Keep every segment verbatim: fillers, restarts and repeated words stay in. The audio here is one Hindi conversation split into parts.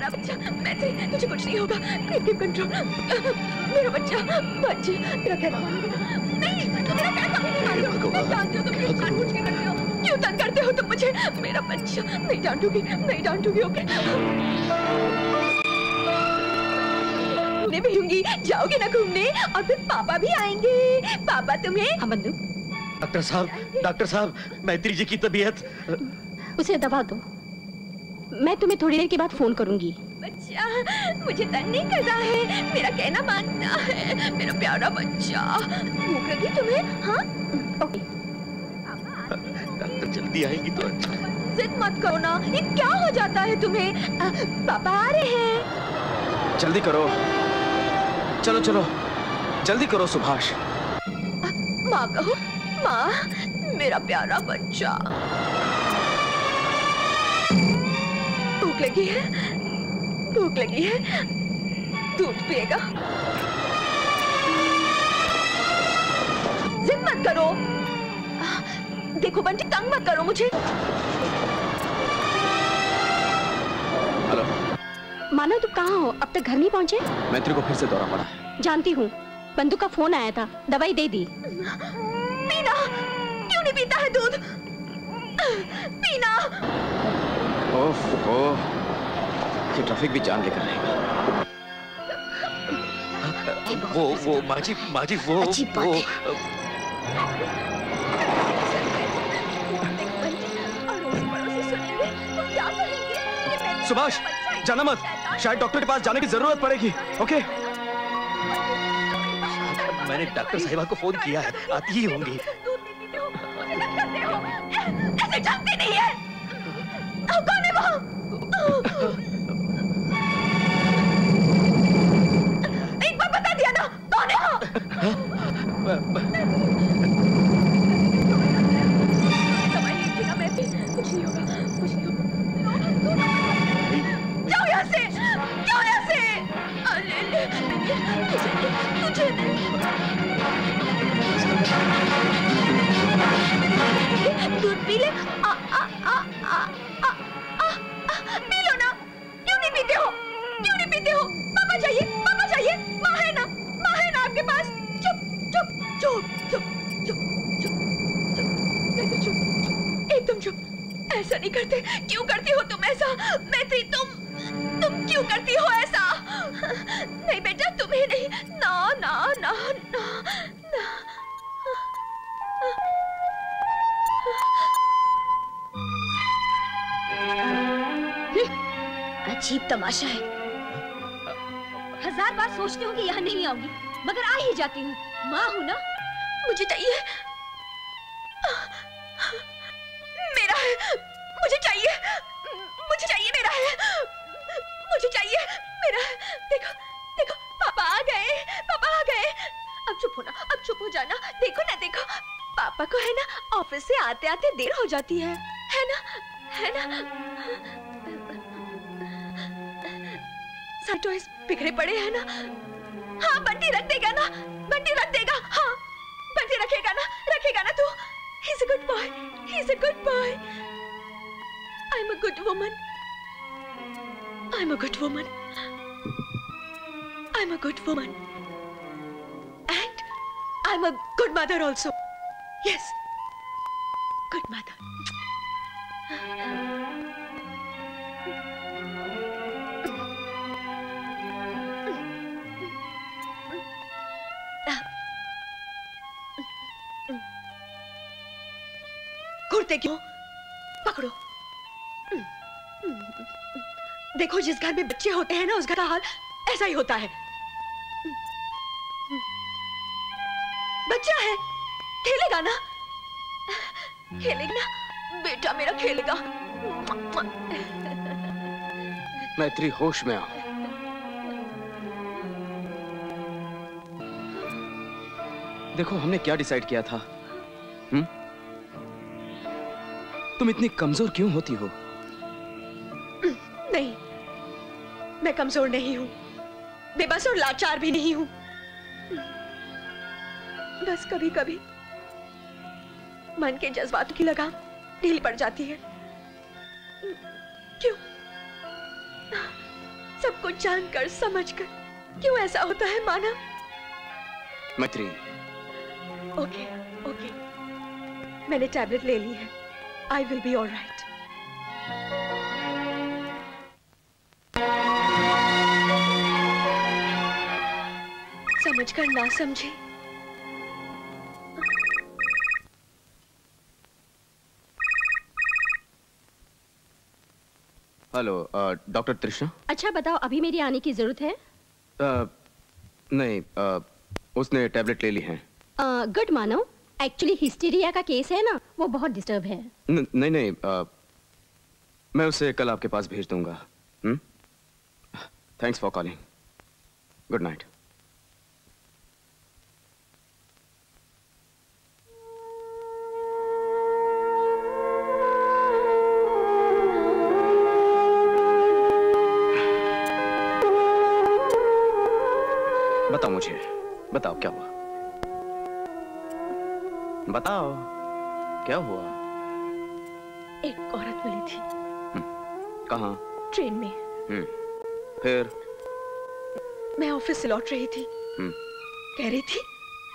प्यारा बच्चा, मैत्री तुझे कुछ नहीं होगा। कीप कंट्रोल, मेरा बच्चा, बच्चे तेरा कहना नहीं, तुम मेरा कहना कभी नहीं मानते हो। मैं जानती हूँ तुम क्यों जानबूझ के करते हो, क्यों तंग करते हो तुम मुझे। मेरा बच्चा, नहीं डांटूंगी, नहीं डांटूंगी, ओके? घूमने मिलूंगी, जाओगे ना घूमने, और फिर पापा भी आएंगे। पापा तुम्हें हाँ बंधु। डॉक्टर साहब, डॉक्टर साहब, मैत्री जी की तबीयत। उसे दवा दो, मैं तुम्हें थोड़ी देर के बाद फोन करूंगी। बच्चा मुझे तंग नहीं करना है, मेरा कहना मानता है, मेरा प्यारा बच्चा। भूख लगी तुम्हें? हाँ ओके। डॉक्टर जल्दी आएंगी तो अच्छा। जिद मत करो ना, ये क्या हो जाता है तुम्हें? आ, पापा आ रहे हैं। जल्दी करो, चलो चलो जल्दी करो सुभाष। माँ कहो, माँ मेरा प्यारा बच्चा। भूख लगी है, भूख लगी है, दूध पिएगा? जिद मत करो, देखो बंटी तंग मत करो मुझे। हेलो मानो तुम कहाँ हो, अब तक घर नहीं पहुँचे? मैत्री को फिर से दौरा पड़ा है। जानती हूँ, बंधु का फोन आया था, दवाई दे दी। पीना, क्यों नहीं पीता है दूध? पीना। ओफ ओह, ये ट्रैफिक भी जान लेकर आएगा। वो वो माजी माजी वो वो सुभाष जाना मत, शायद डॉक्टर के पास जाने की जरूरत पड़ेगी। ओके मैंने डॉक्टर साहिबा को फोन किया है, आती ही होंगी। ऐसे जानते नहीं है, कौन है वहाँ? एक बार बता दिया ना, कौन है वहाँ? कुछ नहीं होगा, कुछ नहीं होगा। जाओ यहाँ से, जाओ यहाँ से। अरे ले, तुझे दूध पी ले। आ आ आ आ आ आ पी लो ना, क्यों नहीं पीते हो, क्यों नहीं पीते हो? पापा चाहिए, पापा चाहिए, माँ है ना, माँ है ना आपके पास। चुप चुप चुप चुप चुप चुप चुप, एकदम चुप। ऐसा नहीं करते, क्यों करती हो तुम ऐसा? मैत्री तुम तुम क्यों करती हो ऐसा? नहीं बेटा तुम्हें नहीं, ना ना ना ना ना। अजीब तमाशा है, हजार बार सोचती हूँ कि यहाँ नहीं आऊंगी, मगर आ ही जाती हूँ। माँ हूँ ना, मुझे चाहिए, मेरा है, मुझे चाहिए, मुझे चाहिए, मेरा है, मुझे चाहिए, मेरा है। देखो देखो पापा आ गए, पापा आ गए। अब चुप होना, अब चुप हो जाना। देखो ना देखो, पापा को है ना ऑफिस से आते आते देर हो जाती है, है ना, है ना। सारे टॉयज बिखरे पड़े हैं ना। हाँ बंटी रख देगा ना, बंटी रख देगा। हाँ बंटी रखेगा ना, रखेगा ना तू। He's a good boy. He's a good boy. I'm a good woman. I'm a good woman. I'm a good woman. And I'm a good mother also. Yes. Good mother. घूरते क्यों? पकड़ो। देखो जिस घर में बच्चे होते हैं ना, उस घर का हाल ऐसा ही होता है। बच्चा है, खेलेगा ना, खेलेगा ना बेटा मेरा, खेलेगा। मैत्री होश में आओ। देखो हमने क्या डिसाइड किया था। हुँ? तुम इतनी कमजोर क्यों होती हो? नहीं, मैं कमजोर नहीं हूं, बेबस और लाचार भी नहीं हूं। बस कभी कभी मन के जज्बातों की लगाम ढीली पड़ जाती है। क्यों? सब कुछ जानकर समझकर क्यों ऐसा होता है मानव? मैत्री। ओके ओके, मैंने टैबलेट ले ली है। I will be all right. समझकर ना समझे। हेलो, डॉक्टर तृष्णा। अच्छा बताओ, अभी मेरी आने की जरूरत है? uh, नहीं, uh, उसने टैबलेट ले ली है। गुड uh, मानो, एक्चुअली हिस्टीरिया का केस है ना, वो बहुत डिस्टर्ब है। न, नहीं नहीं, uh, मैं उसे कल आपके पास भेज दूंगा। Thanks for calling. Good night. बताओ मुझे, बताओ क्या हुआ? बताओ क्या हुआ? एक औरत मिली थी। कहाँ? ट्रेन में। हम्म, फिर? मैं ऑफिस से लौट रही थी। कह रही थी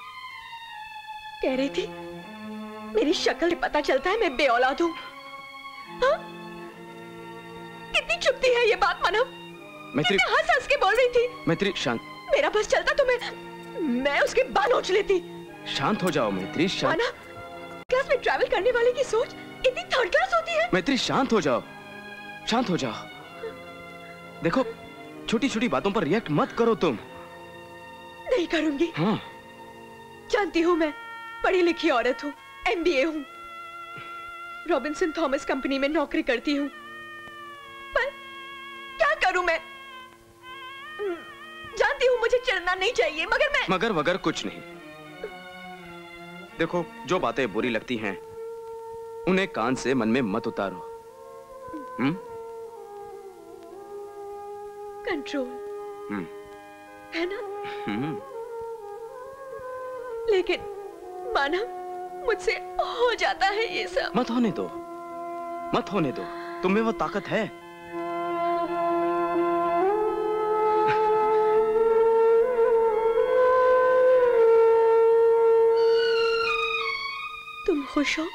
कह रही थी मेरी शक्ल से पता चलता है मैं बेऔलाद हूँ। हाँ? कितनी चुपती है ये बात मानव। मैत्री, कितने हंस हंस के बोल रही थी। मैत्री शांत। मेरा बस चलता तो मैं मैं उसके बाल नोच लेती। शांत हो जाओ मैत्री, शांत। माना, क्लास में ट्रैवल करने वाले की सोच इतनी थर्ड क्लास होती है। मैत्री शांत हो जाओ, शांत हो जाओ। देखो, छोटी छोटी बातों पर रिएक्ट मत करो तुम। नहीं करूंगी। हाँ। जानती हूँ मैं पढ़ी लिखी औरत हूँ, एम बी ए हूँ, रॉबिन्सन थॉमस कंपनी में नौकरी करती हूँ, पर क्या करूं मैं? जानती हूँ मुझे चिढ़ना नहीं चाहिए, मगर मैं मगर वगर कुछ नहीं। देखो, जो बातें बुरी लगती हैं उन्हें कान से मन में मत उतारो। हम्म? कंट्रोल हम्म, है ना? हम्म। लेकिन माना, मुझसे हो जाता है ये सब। मत होने दो, मत होने दो। तुम में वो ताकत है। तुम खुश हो?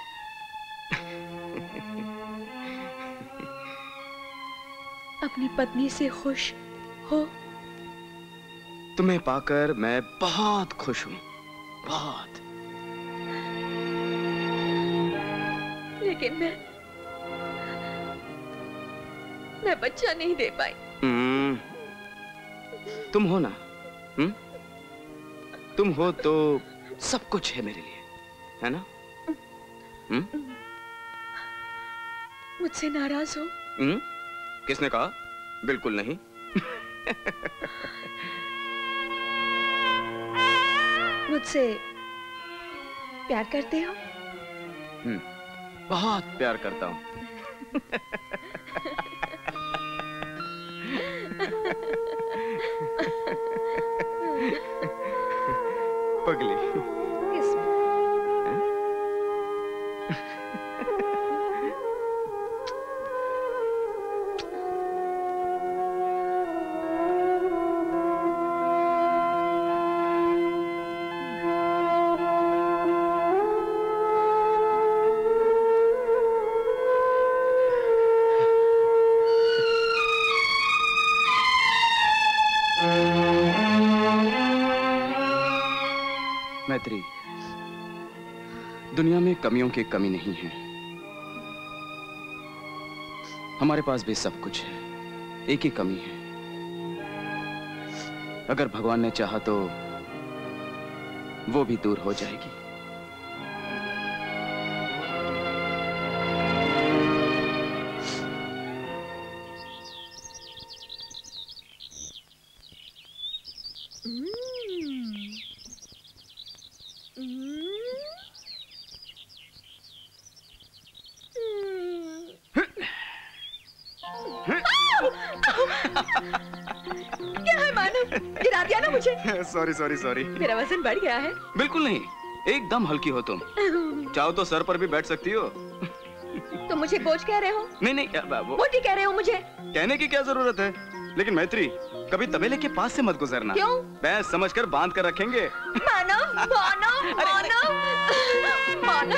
अपनी पत्नी से खुश हो? तुम्हें पाकर मैं बहुत खुश हूं, बहुत। लेकिन मैं मैं बच्चा नहीं दे पाई। हम्म, तुम हो ना? हम्म? तुम हो तो सब कुछ है मेरे लिए, है ना? हम्म? मुझसे नाराज हो? हम्म? किसने कहा? बिल्कुल नहीं। मुझसे प्यार करते हो? हम्म, बहुत प्यार करता हूँ। पगली। किसमें? मैत्री, दुनिया में कमियों की कमी नहीं है। हमारे पास भी सब कुछ है, एक ही कमी है। अगर भगवान ने चाहा तो वो भी दूर हो जाएगी। क्या है मानव, गिरा दिया ना मुझे। Sorry sorry sorry. मेरा वजन बढ़ गया है। बिल्कुल नहीं, एकदम हल्की हो तुम। चाहो तो सर पर भी बैठ सकती हो। तुम मुझे बोझ कह रहे हो? नहीं नहीं, क्या वो... मोटी कह रहे हो मुझे? कहने की क्या जरूरत है? लेकिन मैत्री, कभी तबेले के पास से मत गुजरना। क्यों? भैंस समझकर बांध कर रखेंगे। मानव, मानव, मानव, मानव।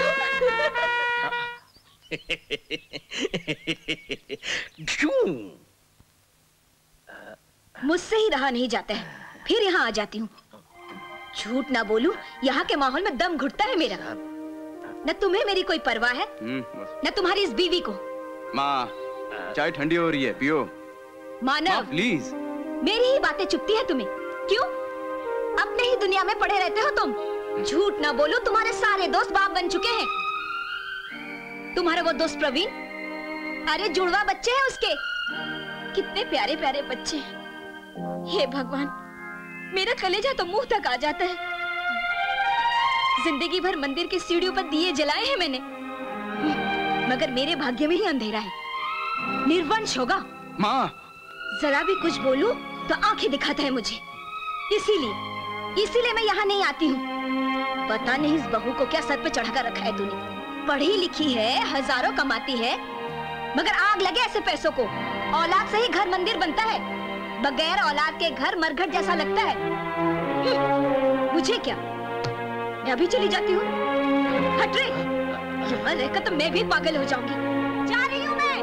मुझसे ही रहा नहीं जाता है, फिर यहाँ आ जाती हूँ। झूठ ना बोलूं, यहाँ के माहौल में दम घुटता है मेरा। न तुम्हें मेरी कोई परवाह है, न तुम्हारी इस बीवी को। माँ, चाय ठंडी हो रही है, पियो। मानव, प्लीज। मेरी ही बातें चुभती है तुम्हें, क्यों? अपने ही दुनिया में पड़े रहते हो तुम। झूठ ना बोलो, तुम्हारे सारे दोस्त बाप बन चुके हैं। तुम्हारा वो दोस्त प्रवीण, अरे जुड़वा बच्चे हैं उसके। कितने प्यारे प्यारे बच्चे हैं। हे भगवान, मेरा कलेजा तो मुंह तक आ जाता है। जिंदगी भर मंदिर की सीढ़ियों पर दिए जलाए हैं मैंने, मगर मेरे भाग्य में ही अंधेरा है। निर्वंश होगा। माँ, जरा भी कुछ बोलूं तो आंखें दिखाता है मुझे। इसीलिए इसीलिए मैं यहाँ नहीं आती हूँ। पता नहीं इस बहू को क्या सर पे चढ़ा कर रखा है तूने। पढ़ी लिखी है, हजारों कमाती है, मगर आग लगे ऐसे पैसों को। औलाद से ही घर मंदिर बनता है, बगैर औलाद के घर मरघट जैसा लगता है। मुझे क्या, मैं अभी चली जाती हूँ। हट रे, यहाँ रहकर तो मैं भी पागल हो जाऊंगी। जा रही हूँ मैं।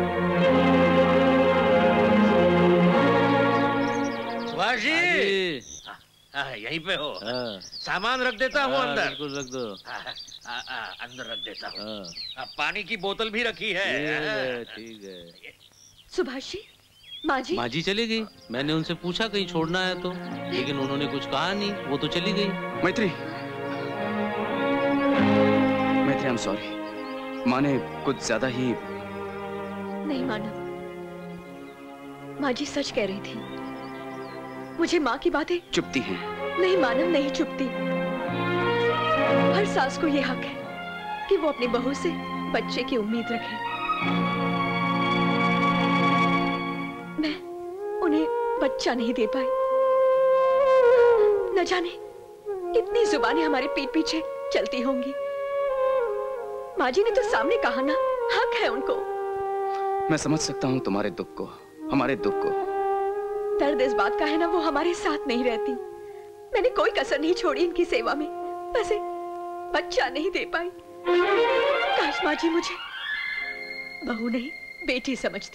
सुभाष जी, हाँ, यहीं पे हो। सामान रख देता हूँ अंदर। बिल्कुल रख दो। हाँ, हाँ, हाँ, अंदर रख देता हूँ। पानी की बोतल भी रखी है। ठीक है। सुभाष जी, माँ जी। माँ जी चली गई। मैंने उनसे पूछा कहीं छोड़ना है तो, लेकिन उन्होंने कुछ कहा नहीं, वो तो चली गई। मैत्री, मैत्री, आई एम सॉरी। माँ ने कुछ ज्यादा ही। नहीं मानव, माँ जी सच कह रही थी। मुझे माँ की बातें चुपती हैं। नहीं मानव, नहीं चुपती। हर सास को ये हक है कि वो अपनी बहू से बच्चे की उम्मीद रखे। मैं उन्हें बच्चा नहीं दे पाई। न जाने कितनी जुबानें हमारे पीठ पीछे चलती होंगी। माँ जी ने तो सामने कहा ना, हक है उनको। मैं समझ सकता हूँ तुम्हारे दुख को, हमारे दुख को। दर्द इस बात का है ना, वो हमारे साथ नहीं रहती। मैंने कोई कसर नहीं छोड़ी इनकी सेवा में, बस एक बच्चा नहीं दे पाई। काश माँ जी मुझे बहू नहीं बेटी समझती।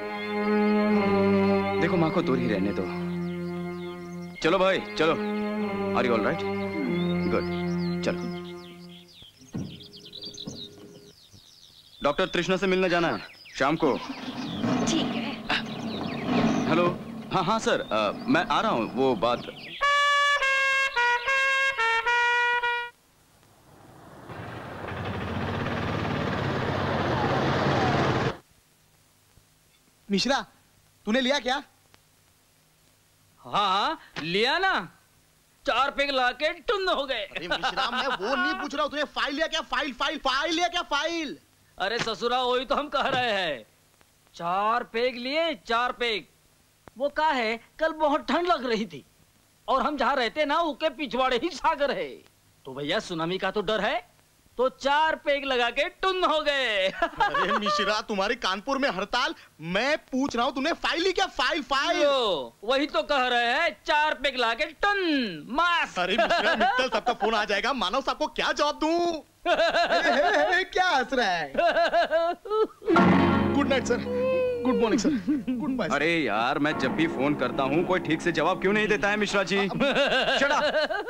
देखो, माँ को दूर ही रहने दो। चलो भाई, चलो। Are you all right? Good, चलो। डॉक्टर तृष्णा से मिलने जाना है शाम को। ठीक है। हेलो, हाँ हाँ सर, आ, मैं आ रहा हूँ। वो बात। मिश्रा, तूने लिया क्या? हाँ लिया ना, चार पेग लाके टुन्न हो गए। अरे मिश्रा, मैं वो नहीं पूछ रहा हूँ, तूने फाइल लिया क्या? फाइल फाइल फाइल लिया क्या? फाइल। अरे ससुरा, वही तो हम कह रहे हैं। चार पेग लिए, चार पेग। वो क्या है, कल बहुत ठंड लग रही थी और हम जहाँ रहते ना उसके पिछवाड़े ही सागर है, तो भैया सुनामी का तो डर है, तो चार पेग लगा के टुन्न हो गए। अरे मिश्रा, तुम्हारी कानपुर में हड़ताल, मैं पूछ रहा हूँ तूने फाइल ली क्या? File file. वही तो कह रहे हैं, चार पेग लाके टन मास। अरे मिश्रा, मित्तल साहब का फोन आ जाएगा, मानव साहब को क्या जवाब दूं? हे, हे, हे, क्या हंस रहा है? Good night sir, good morning sir, goodbye. अरे यार, मैं जब भी फोन करता हूँ कोई ठीक से जवाब क्यों नहीं देता है मिश्रा जी? Shut up.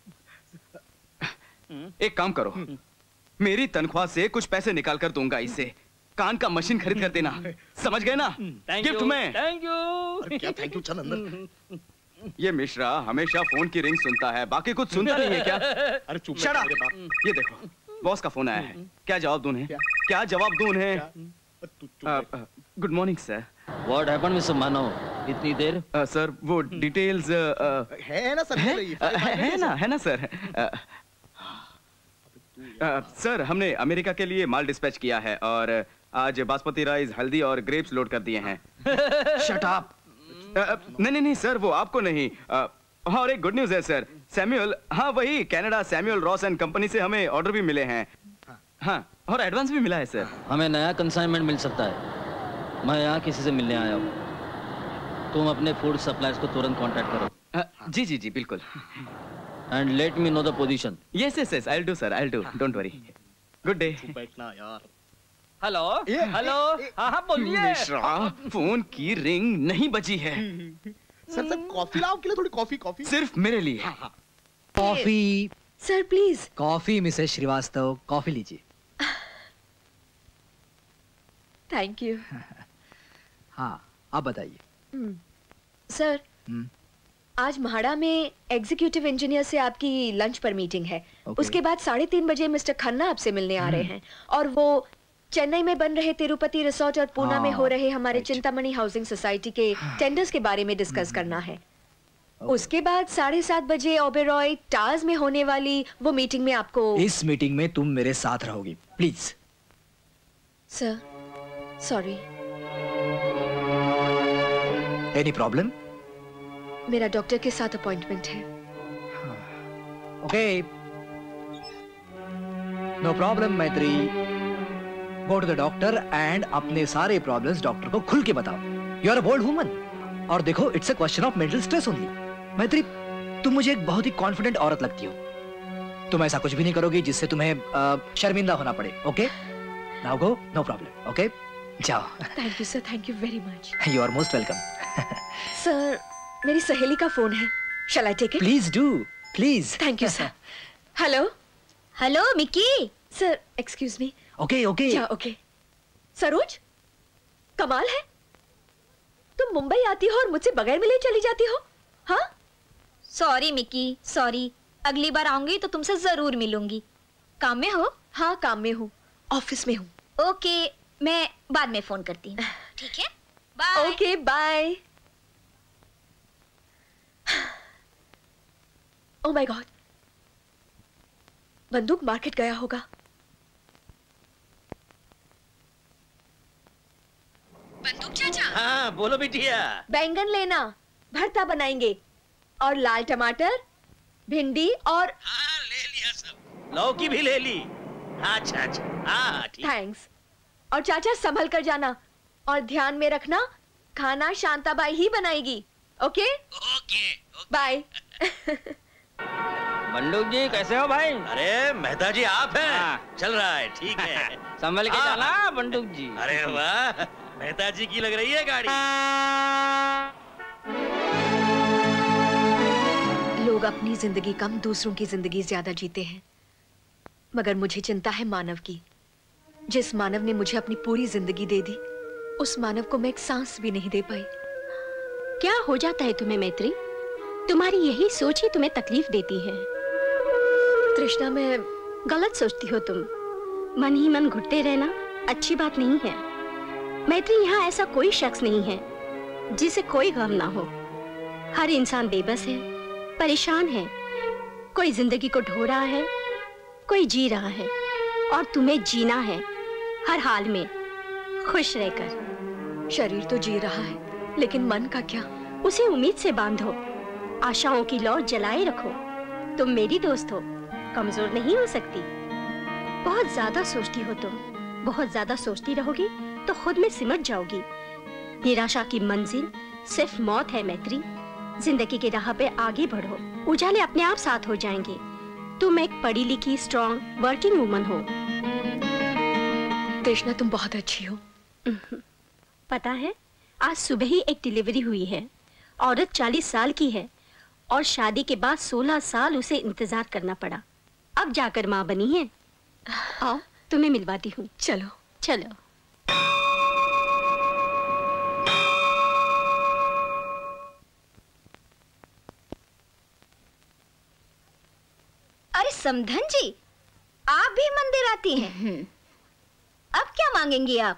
एक काम करो, मेरी तनख्वाह से कुछ पैसे निकाल कर दूंगा, इससे कान का मशीन खरीद कर देना, समझ गए ना? गिफ्ट में। Thank you. अरे क्या थैंक यू? चल अंदर। ये मिश्रा हमेशा फोन की रिंग सुनता है, बाकी कुछ सुनता नहीं है क्या? अरे चुप शट अप। ये देखो, बॉस का फोन आया है, क्या जवाब दूं उन्हें? क्या जवाब दूं उन्हें? Good morning sir. What happened, mister Manav? इतनी देर? सर वो डिटेल्स है ना सर? है ना, है ना सर। सर हमने अमेरिका के लिए माल डिस्पैच किया है और आज बासमती राइस, हल्दी और ग्रेप्स लोड कर दिए हैं। Shut up. नहीं नहीं नहीं सर, वो आपको नहीं। uh, और एक गुड न्यूज है सर, सैमुअल, हाँ वही Canada Samuel Ross and company से हमें ऑर्डर भी मिले हैं। हाँ, और एडवांस भी मिला है सर। हमें नया कंसाइनमेंट मिल सकता है। मैं यहाँ किसी से मिलने आया हूँ। तुम अपने फूड सप्लायर्स को तुरंत कांटेक्ट करो। uh, जी जी जी बिल्कुल। And let me know the position. Yes yes yes, I will do sir, I will do, don't worry. Good day. बैठना यार। हेलो हेलो, हाँ हाँ बोलिए। मिश्रा, फोन की रिंग नहीं बजी है। सर सर कॉफी लाओ के लिए, थोड़ी कॉफी कॉफी सिर्फ मेरे लिए। Coffee sir please. Coffee Mrs Shrivastava, coffee लीजिए। Thank you. हाँ आप बताइए। सर हम्म, आज म्हाडा में एग्जीक्यूटिव इंजीनियर से आपकी लंच पर मीटिंग है। Okay. उसके बाद साढ़े तीन बजे मिस्टर खन्ना आपसे मिलने आ रहे हैं और वो चेन्नई में बन रहे तिरुपति रिसोर्ट और पूना में हाँ, हो रहे हमारे right. चिंतामणि हाउसिंग सोसाइटी के टेंडर्स के बारे में डिस्कस करना है। उसके बाद साढ़े सात बजे ओबेरॉय टाज में होने वाली वो मीटिंग में आपको। इस मीटिंग में तुम मेरे साथ रहोगी please. Sir sorry. Any problem? मेरा डॉक्टर के साथ अपॉइंटमेंट है। Okay no problem Maitri, go to the doctor and अपने सारे प्रॉब्लम्स डॉक्टर को खुल के बताओ। You are a bold woman और देखो it's a question of mental stress only. Maitri तुम मुझे एक बहुत ही कॉन्फिडेंट औरत लगती हो। तुम ऐसा कुछ भी नहीं करोगी जिससे तुम्हें uh, शर्मिंदा होना पड़े। Okay now go, no problem. Okay जाओ। Thank you sir, thank you very much. You are most welcome. Sir मेरी सहेली का फोन है, shall I take it? Please do, please. Thank you sir. Hello hello Mickey. Sir excuse me. Okay okay क्या ओके? सरोज, कमाल है, तुम मुंबई आती हो और मुझसे बगैर मिले चली जाती हो। हाँ सॉरी मिकी, सॉरी। अगली बार आऊंगी तो तुमसे जरूर मिलूंगी। काम में हो? हाँ काम में हूँ, ऑफिस में हूँ। ओके मैं बाद में फोन करती हूँ। ठीक है bye. Okay bye. Oh my god, Banduk market गया होगा। बंदूक चाचा। हाँ बोलो बिटिया। बैंगन लेना, भरता बनाएंगे, और लाल टमाटर, भिंडी और। हाँ ले लिया सब, लौकी भी ले ली। अच्छा अच्छा हाँ ठीक। थैंक्स। और चाचा संभल कर जाना और ध्यान में रखना खाना शांताबाई ही बनाएगी। Okay okay bye. Banduk ji कैसे हो भाई? अरे मेहता जी आप हैं? हाँ। चल रहा है ठीक है। संभल के हाँ। जाना बंडूक जी। अरे वाह, मेहता जी की लग रही है गाड़ी। लोग अपनी जिंदगी कम, दूसरों की जिंदगी ज्यादा जीते हैं, मगर मुझे चिंता है मानव की। जिस मानव ने मुझे अपनी पूरी जिंदगी दे दी, उस मानव को मैं एक सांस भी नहीं दे पाई। क्या हो जाता है तुम्हें मैत्री? तुम्हारी यही सोच ही तुम्हें तकलीफ देती है। तृष्णा, मैं गलत सोचती हो तुम। मन ही मन घुटते रहना अच्छी बात नहीं है। मैत्री, यहाँ ऐसा कोई शख्स नहीं है जिसे कोई गम ना हो। हर इंसान बेबस है, परेशान है। कोई जिंदगी को ढो रहा है, कोई जी रहा है, और तुम्हें जीना है हर हाल में खुश रहकर। शरीर तो जी रहा है, लेकिन मन का क्या? उसे उम्मीद से बांधो, आशाओं की लौ जलाए रखो। तुम मेरी दोस्त हो, कमजोर नहीं हो सकती। बहुत ज्यादा सोचती हो तुम, बहुत ज्यादा सोचती रहोगी तो खुद में सिमट जाओगी। निराशा की मंजिल सिर्फ मौत है मैत्री। जिंदगी की राह पे आगे बढ़ो, उजाले अपने आप साथ हो जाएंगे। तुम एक पढ़ी लिखी स्ट्रॉन्ग वर्किंग वुमन हो। तृष्णा, तुम बहुत अच्छी हो। पता है, आज सुबह ही एक डिलीवरी हुई है। औरत चालीस साल की है और शादी के बाद सोलह साल उसे इंतजार करना पड़ा। अब जाकर माँ बनी है। आओ तुम्हें मिलवाती हूँ। चलो चलो। अरे समधन जी, आप भी मंदिर आती हैं? अब क्या मांगेंगी आप?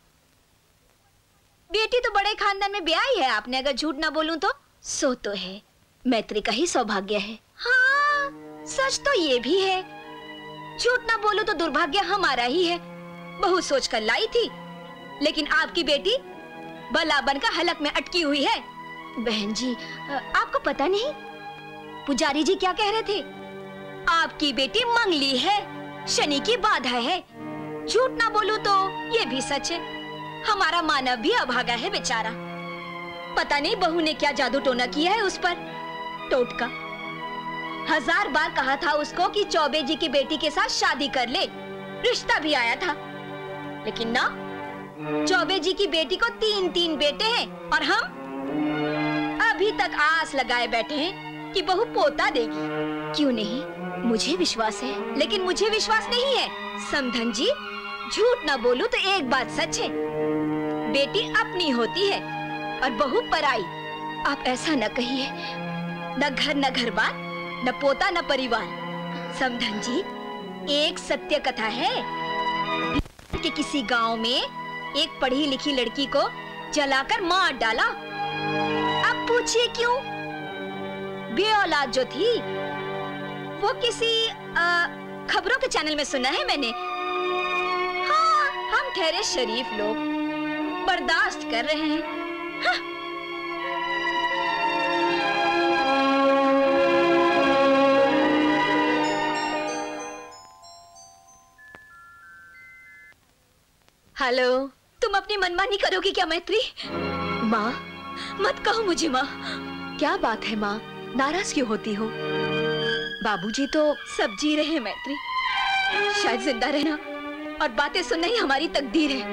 बेटी तो बड़े खानदान में ब्याही है आपने, अगर झूठ ना बोलूं तो। सो तो है, मैत्री का ही सौभाग्य है। हाँ, सच तो ये भी है, झूठ ना बोलूं तो दुर्भाग्य हमारा ही है। बहुत सोच कर लाई थी, लेकिन आपकी बेटी बला बनकर हलक में अटकी हुई है। बहन जी, आपको पता नहीं पुजारी जी क्या कह रहे थे? आपकी बेटी मंगली है, शनि की बाधा है। झूठ ना बोलूं तो ये भी सच है, हमारा मानव भी अभागा है बेचारा। पता नहीं बहू ने क्या जादू टोना किया है उस पर। टोटका। हजार बार कहा था उसको कि चौबे जी की बेटी के साथ शादी कर ले, रिश्ता भी आया था, लेकिन ना, चौबे जी की बेटी को तीन तीन बेटे हैं और हम अभी तक आस लगाए बैठे हैं कि बहू पोता देगी। क्यों नहीं, मुझे विश्वास है, लेकिन मुझे विश्वास नहीं है। समधन जी, झूठ ना बोलूं तो एक बात सच है, बेटी अपनी होती है और बहू पराई। आप ऐसा न कहिए, न घर न घर बार, न पोता न परिवार। समधन जी, एक सत्य कथा है कि किसी गांव में एक पढ़ी लिखी लड़की को जलाकर मार डाला। अब पूछिए क्यों? बे औलाद जो थी वो किसी आ, खबरों के चैनल में सुना है मैंने। हाँ, हम ठहरे शरीफ लोग बर्दाश्त कर रहे हैं। हाँ। हेलो, तुम अपनी मनमानी करोगी क्या मैत्री? माँ, मत कहो मुझे माँ। क्या बात है माँ, नाराज क्यों होती हो? बाबूजी तो सब जी रहे हैं मैत्री, शायद जिंदा रहना और बातें सुनना ही हमारी तकदीर है।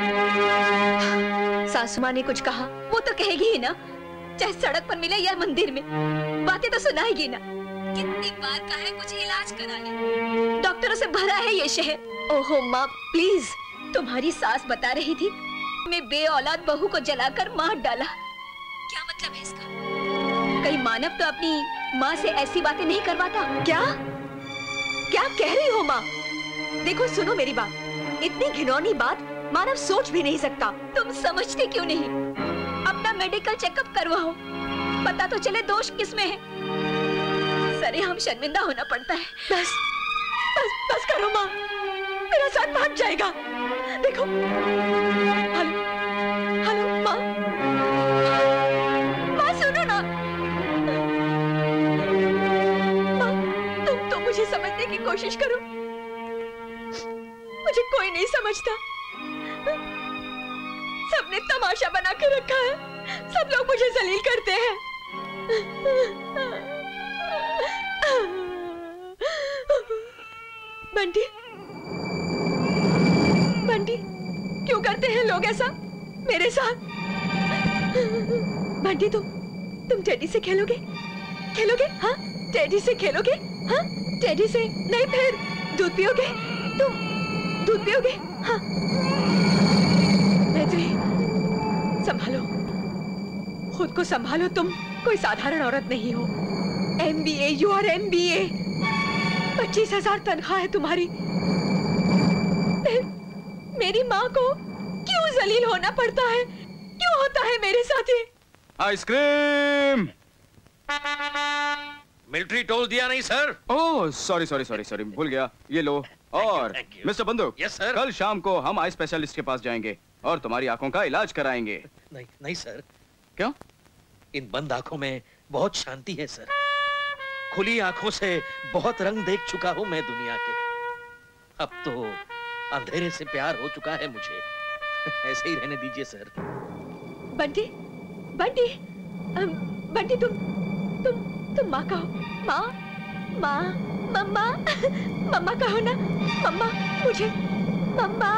सासू माँ ने कुछ कहा? वो तो कहेगी ही ना, चाहे सड़क पर मिले या मंदिर में, बातें तो सुनाएगी ना। कितनी बार कहा है कुछ इलाज करा ले, डॉक्टरों से भरा है ये शहर। ओहो माँ प्लीज। तुम्हारी सास बता रही थी मैं बे औलाद बहू को जलाकर मार डाला। क्या मतलब है इसका? कई मानव तो अपनी माँ से ऐसी बातें नहीं करवाता। क्या क्या कह रही हो माँ? देखो सुनो मेरी बात, इतनी घिनौनी बात मानव सोच भी नहीं सकता। तुम समझते क्यों नहीं? अपना मेडिकल चेकअप करवाओ, पता तो चले दोष किसमें है। सरे हम शर्मिंदा होना पड़ता है। बस बस बस करो माँ, मेरा साथ भाग जाएगा। देखो, हेलो हेलो माँ, माँ सुनो ना। माँ, तुम तो मुझे समझने की कोशिश करो, मुझे कोई नहीं समझता। सबने तमाशा बना के रखा है, सब लोग मुझे जलील करते हैं। बंटी, बंटी, क्यों करते हैं लोग ऐसा मेरे साथ? बंटी, तुम तुम टेडी से खेलोगे? खेलोगे? हाँ, टेडी से खेलोगे? हाँ, टेडी से नहीं, फिर दूध पियोगे? तुम दूध पियोगे? हाँ। मैत्री, संभालो, खुद को संभालो, तुम कोई साधारण औरत नहीं हो। M B A, you are M B A, पच्चीस हजार तनख्वाह है तुम्हारी। मेरी माँ को क्यों जलील होना पड़ता है? क्यों होता है मेरे साथ ये? आइसक्रीम। मिलिट्री टोल दिया नहीं sir? Oh sorry sorry sorry sorry भूल गया, ये लो। और मिस्टर बंदूक, यस सर। कल शाम को हम आई स्पेशलिस्ट के पास जाएंगे और तुम्हारी आंखों का इलाज कराएंगे। नहीं नहीं सर। क्यों? इन बंद आंखों में बहुत शांति है सर। खुली आंखों से बहुत रंग देख चुका हूं मैं दुनिया के। अब तो अंधेरे से प्यार हो चुका है मुझे। ऐसे ही रहने दीजिए सर। बंटी, बंटी, बंटी, तुम तुम तुम माँ कहो। माँ, माँ, मम्मा, मम्मा कहो ना। मम्मा, मुझे मम्मा।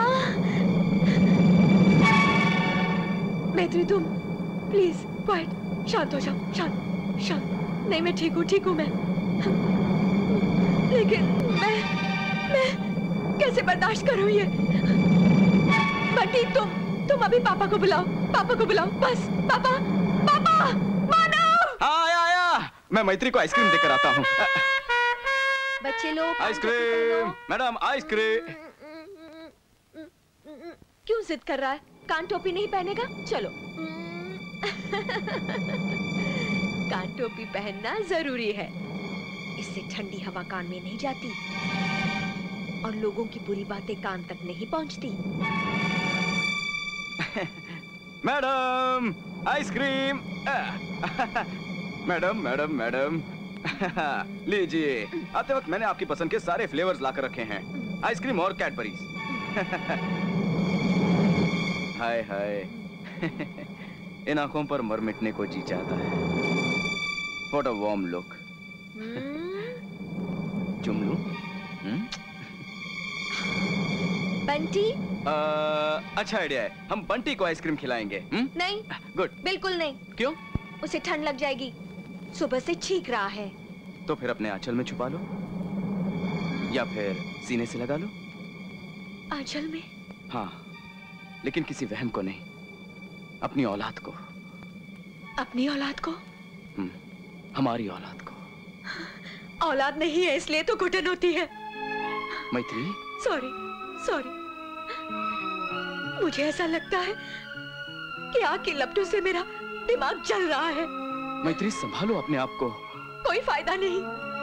मैत्री, तुम प्लीज क्वाइट, शांत हो जाओ, शांत शांत। नहीं, मैं ठीक हूँ, ठीक हूँ मैं। लेकिन मैं मैं कैसे बर्दाश्त करूँ ये? बंटी, तुम तुम अभी पापा को बुलाओ, पापा को बुलाओ, बस। पापा, पापा, मानव। आया आया, मैं मैत्री को आइसक्रीम देकर आता हूँ। बच्चे लोग आइसक्रीम, मैडम आइसक्रीम। क्यों जिद कर रहा है? कान टोपी नहीं पहनेगा? चलो। कान टोपी पहनना जरूरी है, इससे ठंडी हवा कान में नहीं जाती और लोगों की बुरी बातें कान तक नहीं पहुंचती। Madam ice cream. Madam madam madam लीजिए, आते वक्त मैंने आपकी पसंद के सारे फ्लेवर्स लाकर रखे हैं, आइसक्रीम और कैडबरीज। हाय हाय। इन आंखों पर मर मिटने को जी चाहता है। What a warm look. चुम लूं? बंटी? uh, अच्छा आइडिया है, हम बंटी को आइसक्रीम खिलाएंगे। हुँ? नहीं। गुड। बिल्कुल नहीं। क्यों? उसे ठंड लग जाएगी, सुबह से छींक रहा है। तो फिर अपने आंचल में छुपा लो, या फिर सीने से लगा लो। आंचल में? हाँ, लेकिन किसी वहम को नहीं, अपनी औलाद को। अपनी औलाद को? हम्म, हमारी औलाद को। औलाद नहीं है इसलिए तो घुटन होती है। मैत्री? Sorry, sorry. मुझे ऐसा लगता है कि आग की लपटों से मेरा दिमाग जल रहा है। मैत्री संभालो अपने आप को। कोई फायदा नहीं,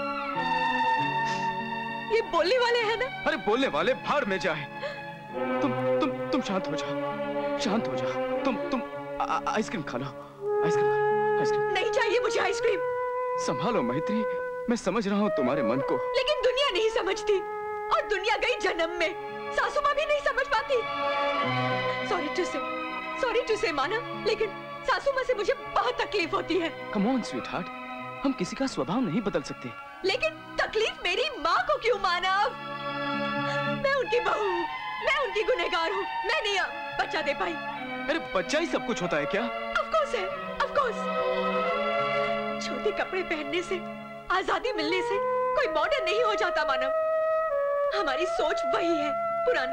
ये बोलने वाले हैं ना। अरे बोलने वाले भाड़ में जाए। तुम तुम तुम शांत हो जाओ, शांत हो जाओ। तुम तुम आइसक्रीम खा लो, आइसक्रीम खा लो, आइसक्रीम। नहीं चाहिए मुझे आइसक्रीम। संभालो मैत्री, मैं समझ रहा हूँ तुम्हारे मन को। लेकिन दुनिया नहीं समझती, और दुनिया गई जन्म में, सासू माँ भी नहीं समझ पाती। Sorry to say, sorry to say माना, लेकिन सासू माँ से मुझे बहुत तकलीफ होती है। कम ऑन स्वीटहार्ट, हम किसी का स्वभाव नहीं बदल सकते। लेकिन तकलीफ मेरी माँ को क्यों मानव? मैं उनकी बहू हूँ, मैं उनकी गुनहगार हूँ, मैं नहीं बच्चा दे पाई। अरे बच्चा ही सब कुछ होता है क्या? ऑफ कोर्स है, ऑफ कोर्स। छोटे कपड़े पहनने से, आजादी मिलने से कोई मॉडर्न नहीं हो जाता मानव। हमारी सोच वही है, पुरानी।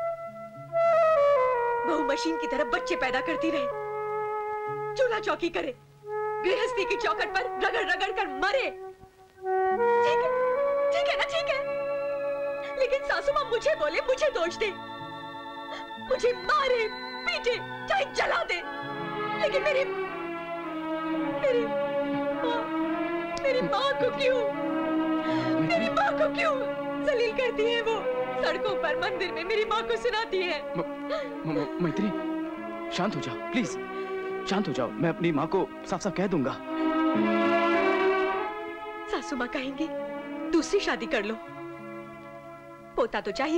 बहू मशीन की तरह बच्चे पैदा करती रहे, चूल्हा चौकी करे, गृहस्थी की चौखट पर रगड़ रगड़ कर मरे। ठीक है, ठीक है ना, ठीक है। लेकिन सासू माँ मुझे बोले, मुझे दोष दे, मुझे मारे पीटे, चाहे जला दे, लेकिन मेरी मेरी माँ, मेरी माँ को क्यों, मेरी माँ को क्यों जलील करती है वो? सड़कों पर, मंदिर में मेरी माँ को सुनाती है। मैत्री शांत हो जाओ प्लीज, शांत हो जाओ। मैं अपनी माँ को साफ साफ कह दूंगा। सासू माँ कहेंगी दूसरी शादी कर लो, पोता तो चाहिए।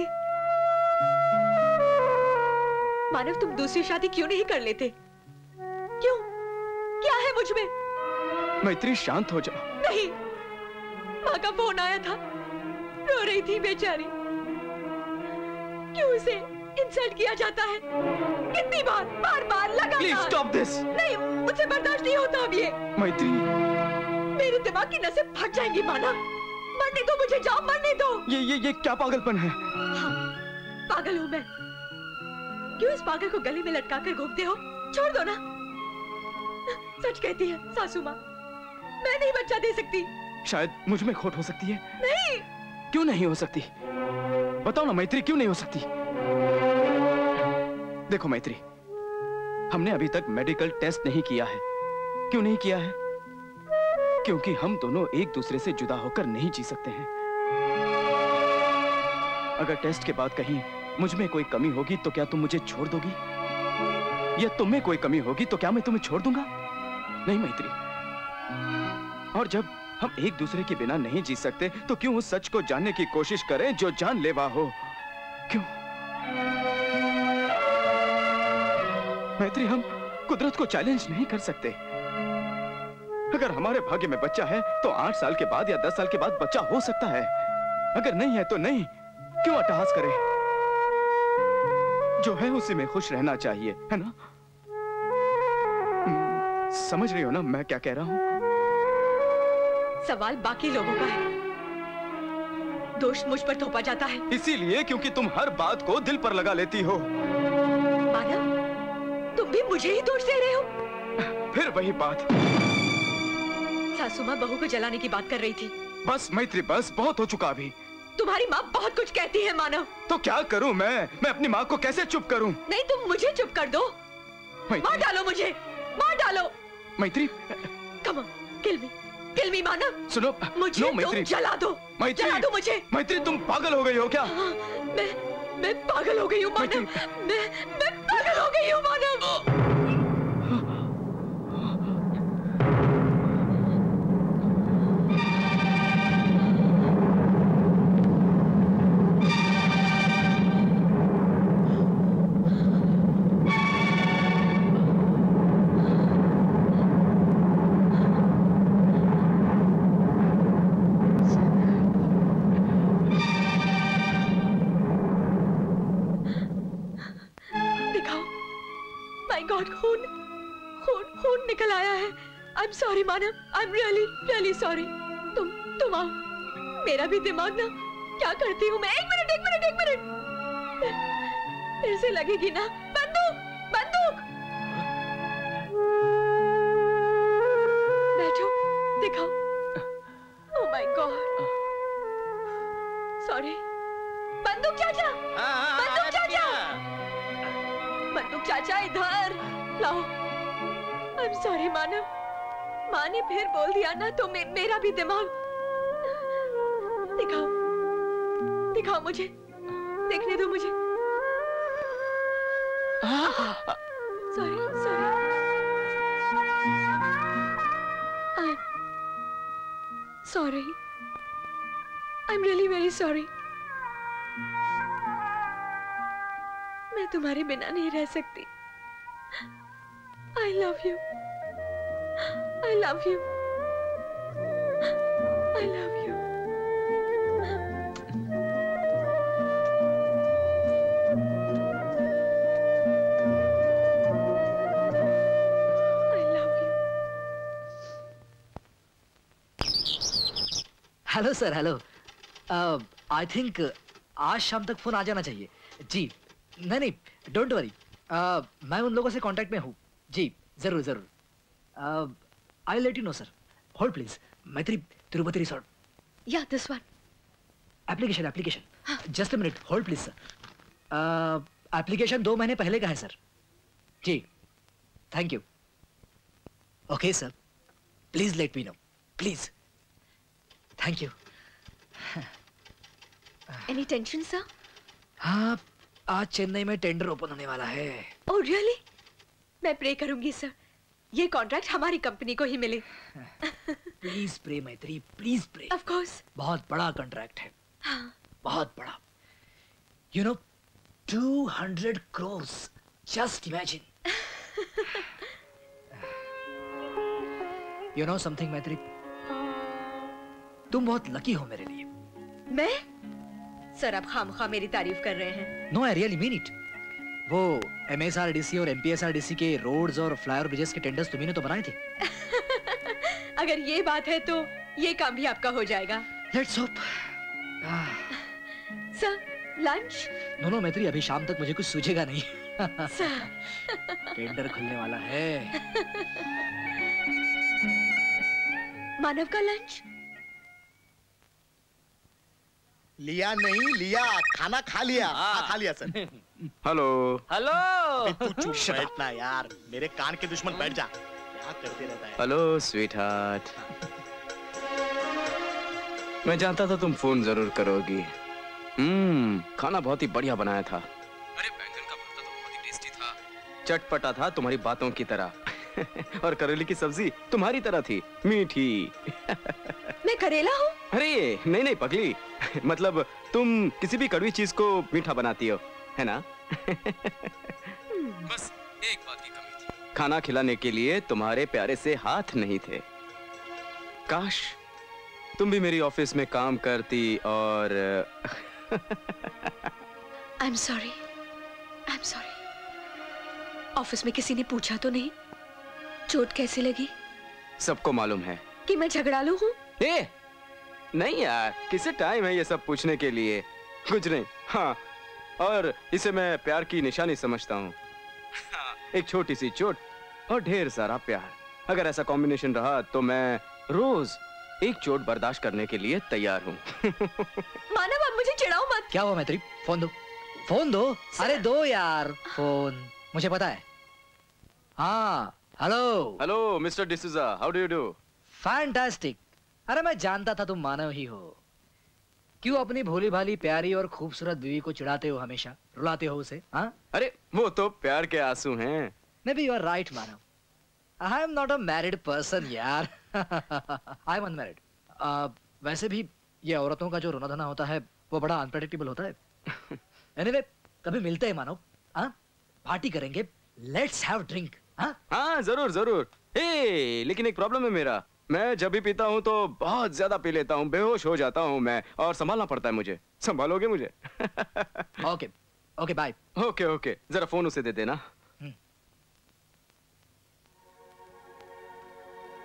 मानव तुम दूसरी शादी क्यों नहीं कर लेते? क्यों? क्या है मुझ में? मैत्री शांत हो जाओ। नहीं, माँ का फोन आया था, रो रही थी बेचारी। क्यों उसे इंसल्ट किया जाता है? कितनी बार, बार बार लगातार। Please stop this. नहीं, मुझसे बर्दाश्त नहीं होता अब ये। मैत्री, मेरे दिमाग की नसें फट जाएंगी माना। मरने दो मुझे, जाओ मरने दो। ये ये ये क्या पागलपन है? हाँ, पागल हूँ मैं। क्यों इस पागल को गले में लटका कर घूमते हो? छोड़ दो ना। सच कहती है सासू माँ, मैं नहीं बच्चा दे सकती। शायद मुझ में खोट हो सकती है। नहीं। क्यों नहीं हो सकती? बताओ ना मैत्री, क्यों नहीं हो सकती? देखो मैत्री, हमने अभी तक मेडिकल टेस्ट नहीं किया है। क्यों नहीं किया है? क्योंकि हम दोनों एक दूसरे से जुदा होकर नहीं जी सकते हैं। अगर टेस्ट के बाद कहीं मुझ में कोई कमी होगी तो क्या तुम मुझे छोड़ दोगी? या तुम में कोई कमी होगी तो क्या मैं तुम्हें छोड़ दूंगा? नहीं मैत्री। और जब हम एक दूसरे के बिना नहीं जी सकते तो क्यों उस सच को जानने की कोशिश करें जो जानलेवा हो? क्यों? मैत्री, हम कुदरत को चैलेंज नहीं कर सकते। अगर हमारे भाग्य में बच्चा है तो आठ साल के बाद या दस साल के बाद बच्चा हो सकता है। अगर नहीं है तो नहीं। क्यों अट्टहास करें? जो है उसी में खुश रहना चाहिए, है ना? समझ रही हो ना मैं क्या कह रहा हूं? सवाल बाकी लोगों का है, दोष मुझ पर थोपा जाता है। इसीलिए क्योंकि तुम हर बात को दिल पर लगा लेती हो। मानव, तुम भी मुझे ही दोष दे रहे हो। फिर वही बात। सासू माँ बहू को जलाने की बात कर रही थी। बस मैत्री, बस बहुत हो चुका अभी। तुम्हारी माँ बहुत कुछ कहती है मानव। तो क्या करूं मैं? मैं अपनी माँ को कैसे चुप करूं? नहीं, तुम मुझे चुप कर दो। मार डालो मुझे, मार डालो। मैत्री, कम ऑन, किल मी, किल मी मानव। सुनो, मुझे नो, मैत्री, जला दो, मैत्री, जला दो मुझे। मैत्री, तुम पागल हो गई हो क्या? हाँ, मैं मैं पागल हो गई हूँ मानव। मैं मैं पागल हो गई हूँ मानव। गॉड, खून खून खून निकल आया है। I am sorry Manav, I am really really sorry. तुम तुम आओ, मेरा भी दिमाग ना क्या करती हूँ मैं। एक मिनट एक मिनट एक मिनट, फिर से लगेगी ना बंदूक बंदूक। बैठो, दिखाओ। Oh my god, sorry. Banduk चाचा, बंदूक चाचा, बंदूक चाचा इधर लाओ। आई एम सॉरी मानव, माँ ने फिर बोल दिया ना तो मे, मेरा भी दिमाग। दिखाओ दिखाओ मुझे, देखने दो मुझे। Sorry sorry, I am sorry, I am really very sorry. मैं तुम्हारे बिना नहीं रह सकती। I love you. I love you. I love you. I love you. Hello sir, hello. I think आज शाम तक फोन आ जाना चाहिए। जी नहीं नहीं, डोंट वरी, मैं उन लोगों से कांटेक्ट में हूँ। जी जरूर जरूर, I let you know sir. Hold please. Maitri Tirupati resort. Yeah this one. Application application just a minute, hold please sir. Application दो महीने पहले का है सर। जी thank you. Okay sir, please let me know, please. Thank you. Any tension sir? हाँ, आज चेन्नई में टेंडर ओपन होने वाला है। Oh really? मैं प्रे करूंगी सर, ये कॉन्ट्रैक्ट हमारी कंपनी को ही मिले। Please pray Maitri, please pray. Of course. बहुत बड़ा कॉन्ट्रैक्ट है। हाँ। बहुत बड़ा। You know, two hundred crores, just imagine. You know something Maitri, तुम बहुत लकी हो मेरे लिए। मैं? सर आप खामखा मेरी तारीफ कर रहे हैं। No, I really mean it. वो एमएसआरडीसी और एमपीएसआरडीसी के रोड्स और फ्लाईओवर ब्रिजेस के टेंडर्स तुम्ही ने तो बनाए थे। अगर ये बात है तो ये काम भी आपका हो जाएगा। Let's hope. Sir lunch? No no Maitri, अभी शाम तक मुझे कुछ सूझेगा नहीं। सर टेंडर खुलने वाला है। मानव का लंच? लिया नहीं लिया, खाना खा लिया। हाँ, खा लिया सर। Hello hello. तू चुप बैठना यार, मेरे कान के दुश्मन, बैठ जा। क्या करते रहता है? हेलो स्वीटहार्ट, मैं जानता था तुम फोन जरूर करोगी। हम्म, खाना बहुत ही बढ़िया बनाया था। अरे बैंगन का भरता तो बहुत ही टेस्टी था, चटपटा था तुम्हारी बातों की तरह। और करेले की सब्जी तुम्हारी तरह थी, मीठी। मैं करेला हूँ? अरे नहीं नहीं पगली, मतलब तुम किसी भी कड़वी चीज को मीठा बनाती हो, है ना? बस एक बात की कमी थी, खाना खिलाने के लिए तुम्हारे प्यारे से हाथ नहीं थे। काश तुम भी मेरी ऑफिस में काम करती और I am sorry, I am sorry. Office में किसी ने पूछा तो नहीं चोट कैसी लगी? सबको मालूम है कि मैं झगड़ालू हूँ। ए, नहीं यार, किसे टाइम है ये सब पूछने के लिए? कुछ नहीं। हाँ, और इसे मैं प्यार की निशानी समझता हूँ। एक छोटी सी चोट और ढेर सारा प्यार, अगर ऐसा कॉम्बिनेशन रहा तो मैं रोज एक चोट बर्दाश्त करने के लिए तैयार हूँ। मानव अब मुझे चिढ़ाओ मत। क्या हुआ मैत्री? फोन दो, फोन दो। अरे दो यार फोन, मुझे पता है। हाँ hello. Hello mister D'Souza, how do you do? Fantastic. अरे मैं जानता था तुम मानव ही हो। क्यों अपनी भोली भाली प्यारी और खूबसूरत बीवी को चिढ़ाते हो, हमेशा रुलाते हो उसे? हाँ, अरे वो तो प्यार के आंसू हैं। May be you are right Manav, I am not a married person यार। I am unmarried. वैसे भी ये औरतों का जो रोना धोना होता है वो बड़ा अनप्रेडिक्टेबल होता है। एनीवे, कभी मिलते हैं मानव, हाँ? पार्टी करेंगे, लेट्स हैव ड्रिंक। हाँ हाँ जरूर जरूर। हे, लेकिन एक प्रॉब्लम है मेरा, मैं जब भी पीता हूँ तो बहुत ज्यादा पी लेता हूँ, बेहोश हो जाता हूँ मैं, और संभालना पड़ता है मुझे। संभालोगे मुझे? Okay okay bye. Okay okay, जरा फोन उसे दे देना।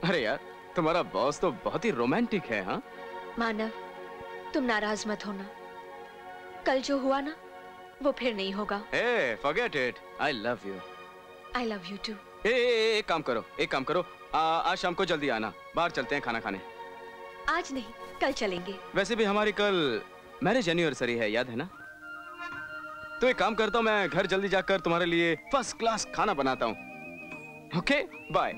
अरे यार, तुम्हारा बॉस तो बहुत ही रोमांटिक है। हाँ मानव, तुम नाराज मत होना। कल जो हुआ ना, वो फिर नहीं होगा। Hey, forget it. I love you. I love you too. ए, ए, एक काम करो, एक काम करो, आ, आज शाम को जल्दी आना, बाहर चलते हैं खाना खाने। आज नहीं, कल चलेंगे। वैसे भी हमारी कल मैरिज एनिवर्सरी है, याद है ना? तो एक काम करता हूँ, मैं घर जल्दी जाकर तुम्हारे लिए फर्स्ट क्लास खाना बनाता हूँ। Okay, bye.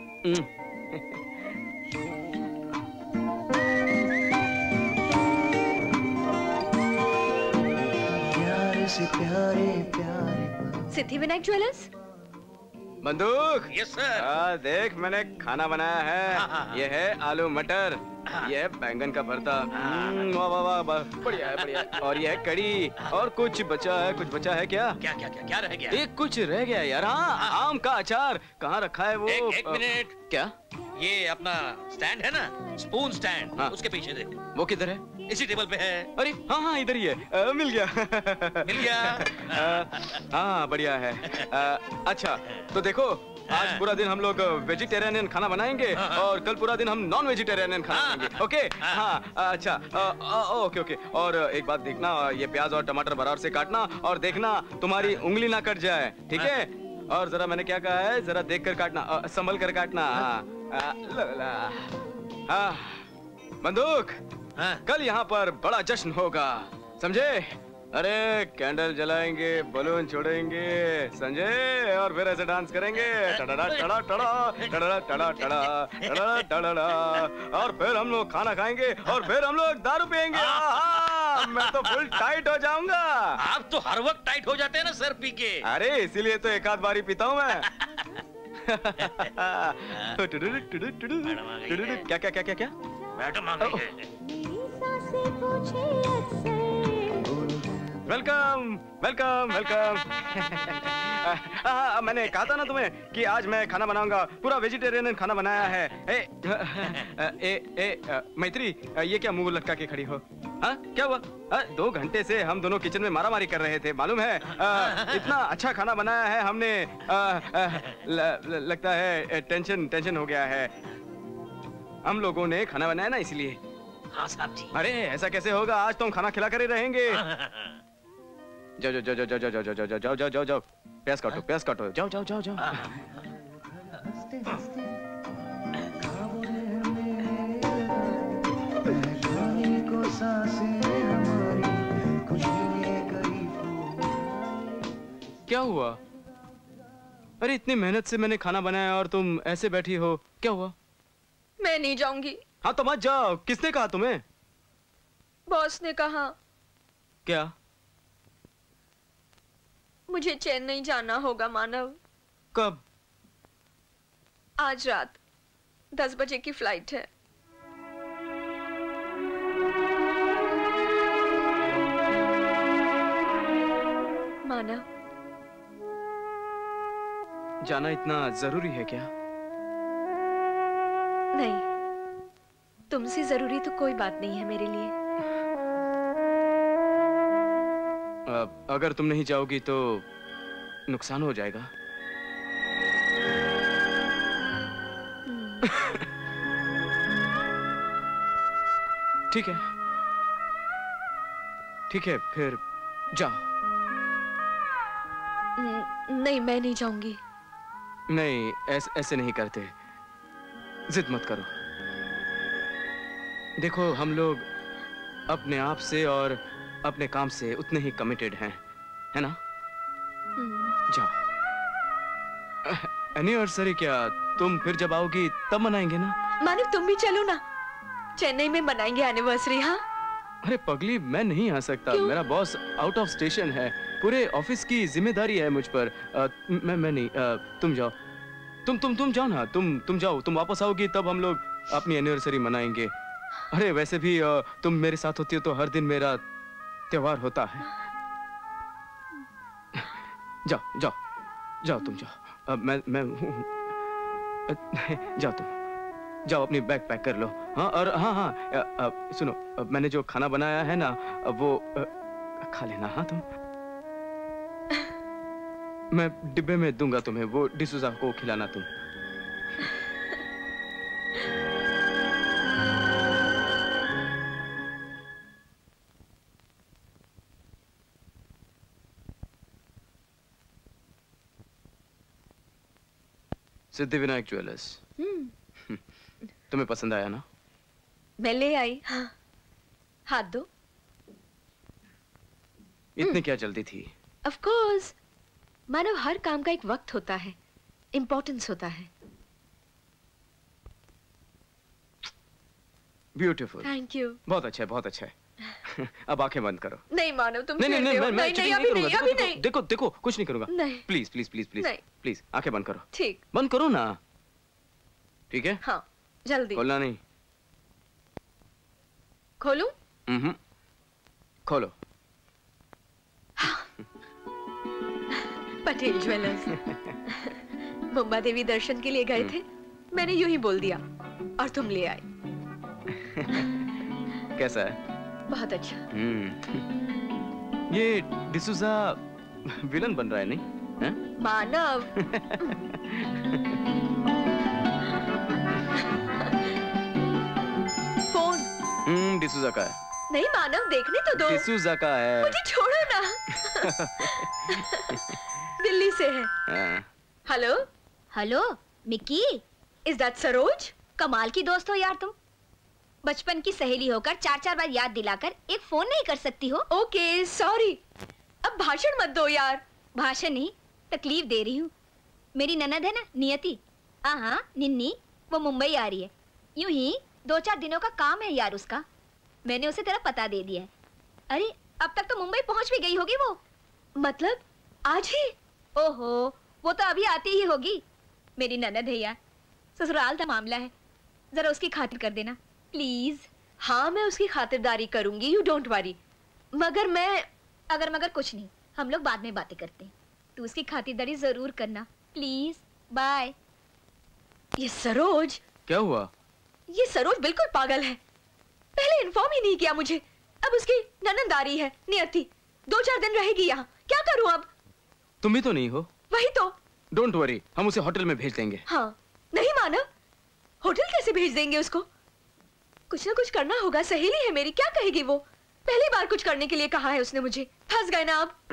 प्यारे से प्यारे प्यारे सिद्धिविनायक ज्वेलर्स। बंदूक। Yes sir. आ, देख मैंने खाना बनाया है। ये है आलू मटर, ये है बैंगन का भरता। वाह वाह वाह वाह, बढ़िया है बढ़िया है। और ये है कड़ी, और कुछ बचा है, कुछ बचा है क्या? क्या क्या क्या क्या रह गया? एक कुछ रह गया यार। हाँ, आम का अचार कहाँ रखा है वो? एक, एक मिनट। क्या? ये अपना स्टैंड है ना, स्पून स्टैंड, हाँ। उसके पीछे देख। वो किधर है? इसी टेबल पे है। अरे हाँ हाँ, इधर ही है। आ, मिल गया। मिल गया। आ, हाँ बढ़िया है। आ, अच्छा तो देखो, आज पूरा दिन हम लोग वेजिटेरियन खाना बनाएंगे और कल पूरा दिन हम नॉन वेजिटेरियन खाना बनाएंगे। ओके? हाँ अच्छा, आ, आ, ओके ओके। और एक बात देखना, ये प्याज और टमाटर बराबर से काटना, और देखना तुम्हारी उंगली ना कट जाए, ठीक है? और जरा मैंने क्या कहा है, जरा देख कर काटना, संभल कर काटना। हाँ बंदूक, कल यहाँ पर बड़ा जश्न होगा, समझे? अरे कैंडल जलाएंगे, बलून छोड़ेंगे, समझे? और फिर ऐसे डांस करेंगे, टड़ा टड़ा टड़ा टड़ा टड़ा टड़ा टड़ा टड़ा, और फिर हम लोग खाना खाएंगे, और फिर हम लोग दारू पियेंगे। मैं तो फुल टाइट हो जाऊंगा। आप तो हर वक्त टाइट हो जाते हैं ना सर पी के। अरे इसीलिए तो एक आध बारी पीता हूँ मैं। क्या क्या क्या क्या क्या? मैडम आ गई है। Welcome welcome welcome. मैंने कहा था ना तुम्हें कि आज मैं खाना बनाऊंगा, पूरा वेजिटेरियन खाना बनाया है। ए, ए, ए, ए, मैत्री, ये क्या मुंह लटका के खड़ी हो? हाँ क्या हुआ? आ, दो घंटे से हम दोनों किचन में मारामारी कर रहे थे, मालूम है? आ, इतना अच्छा खाना बनाया है हमने। आ, आ, ल, ल, लगता है टेंशन टेंशन हो गया है। हम लोगों ने खाना बनाया ना, इसलिए। हाँ साहब जी। अरे ऐसा कैसे होगा, आज तो हम खाना खिला कर ही रहेंगे। जाओ जाओ जाओ जाओ जाओ जाओ जाओ जाओ जाओ जाओ जाओ जाओ, प्याज काटो प्याज काटो, जाओ जाओ जाओ जाओ। हंसते हंसते पहचाने को सांसें हमारी, खुशियाँ करीब। क्या हुआ? अरे इतनी मेहनत से मैंने खाना बनाया और तुम ऐसे बैठी हो, क्या हुआ? मैं नहीं जाऊंगी। हाँ तो मत जाओ। किसने कहा तुम्हें? बॉस ने कहा। क्या? मुझे चेन्नई जाना होगा मानव। कब? आज रात दस बजे की फ्लाइट है। मानव, जाना इतना जरूरी है क्या? नहीं, तुमसे जरूरी तो कोई बात नहीं है मेरे लिए। अगर तुम नहीं जाओगी तो नुकसान हो जाएगा। ठीक है ठीक है, फिर जाओ। नहीं, मैं नहीं जाऊंगी। नहीं, ऐस, ऐसे नहीं करते, जिद मत करो। देखो हम लोग अपने आप से और अपने काम से उतने ही कमिटेड हैं, है ना? जाओ। एनिवर्सरी क्या, तुम फिर जब आओगी तब मनाएंगे ना? मानव तुम भी चलो ना, चेन्नई में मनाएंगे एनिवर्सरी। हाँ अरे पगली, मैं नहीं आ सकता, मेरा बॉस आउट ऑफ स्टेशन है, पूरे ऑफिस की जिम्मेदारी है मुझ पर। आ, मैं मैं नहीं, आ, तुम जाओ, तुम तुम तुम जाओ ना, तुम तुम जाओ, तुम वापस आओगी तब हम लोग अपनी एनिवर्सरी मनाएंगे। अरे वैसे भी आ, तुम मेरे साथ होती हो तो हर दिन मेरा त्योहार होता है। जाओ जाओ जाओ, तुम जाओ। अब मैं मैं जाओ, तुम जाओ, अपनी बैग पैक कर लो। हाँ और हाँ हाँ आ, आ, सुनो, आ, मैंने जो खाना बनाया है ना वो आ, खा लेना। हाँ तुम, मैं डिब्बे में दूंगा तुम्हें, वो डिसूजा को खिलाना तुम। सिद्धिविनायक ज्वेलर्स। तुम्हें पसंद आया ना? मैं ले आई। हाँ। हाथ दो। इतनी क्या जल्दी थी? Of course, मानव हर काम का एक वक्त होता है, इम्पोर्टेंस होता है। ब्यूटीफुल। Thank you. बहुत अच्छा है, बहुत अच्छा है। अब आंखें बंद करो। नहीं मानव, तुम नहीं नहीं नहीं, मैं मैं नहीं, cheating नहीं, नहीं अभी करूंगा। नहीं, अभी देखो, नहीं। देखो देखो कुछ नहीं करूंगा। नहीं। प्लीज प्लीज प्लीज प्लीज नहीं। प्लीज आंखें बंद करो। ठीक। बंद करो ना। ठीक है? हाँ, जल्दी। खोलना नहीं। खोलूं? हम्म। खोलो। पटेल ज्वेलर्स। मुंबा देवी दर्शन के लिए गए थे, मैंने यूं ही बोल दिया और तुम ले आए। कैसा है? बहुत अच्छा। हम्म। ये डिसूजा विलन बन रहा है नहीं? है? मानव। फोन। हम्म, डिसूजा का है। नहीं मानव, देखने तो दो। डिसूजा का है। मुझे छोड़ो ना। दिल्ली से है। हाँ। Hello hello Mickey, is that Saroj? कमाल की दोस्त हो यार तुम। बचपन की सहेली होकर चार चार बार याद दिलाकर एक फोन नहीं कर सकती हो? Okay sorry. अब भाषण मत दो यार। भाषण नहीं, तकलीफ दे रही हूँ। मेरी ननद है ना नियति, हाँ हाँ निन्नी, वो मुंबई आ रही है। यूं ही दो चार दिनों का काम है यार उसका। मैंने उसे तेरा पता दे दिया है। अरे अब तक तो मुंबई पहुंच भी गई होगी वो। मतलब आज ही? ओहो, वो तो अभी आती ही होगी। मेरी ननद है यार, ससुराल का मामला है, जरा उसकी खातिर कर देना प्लीज। हाँ मैं उसकी खातिरदारी करूंगी, यू डोंट वरी। मगर मैं अगर मगर कुछ नहीं, हम लोग बाद में बातें करते हैं। तू उसकी खातिरदारी जरूर करना प्लीज। बाय। ये सरोज। क्या हुआ? ये सरोज बिल्कुल पागल है। पहले इन्फॉर्म ही नहीं किया मुझे। अब उसकी ननद आ रही है नियति, दो चार दिन रहेगी यहाँ। क्या करूँ अब? तुम भी तो नहीं हो। वही तो। डोंट वरी, हम उसे होटल में भेज देंगे। हाँ। नहीं मानव, होटल कैसे भेज देंगे उसको? कुछ ना कुछ करना होगा, सहेली है मेरी, क्या कहेगी वो? पहली बार कुछ करने के लिए कहा है उसने मुझे। फंस गए ना अब।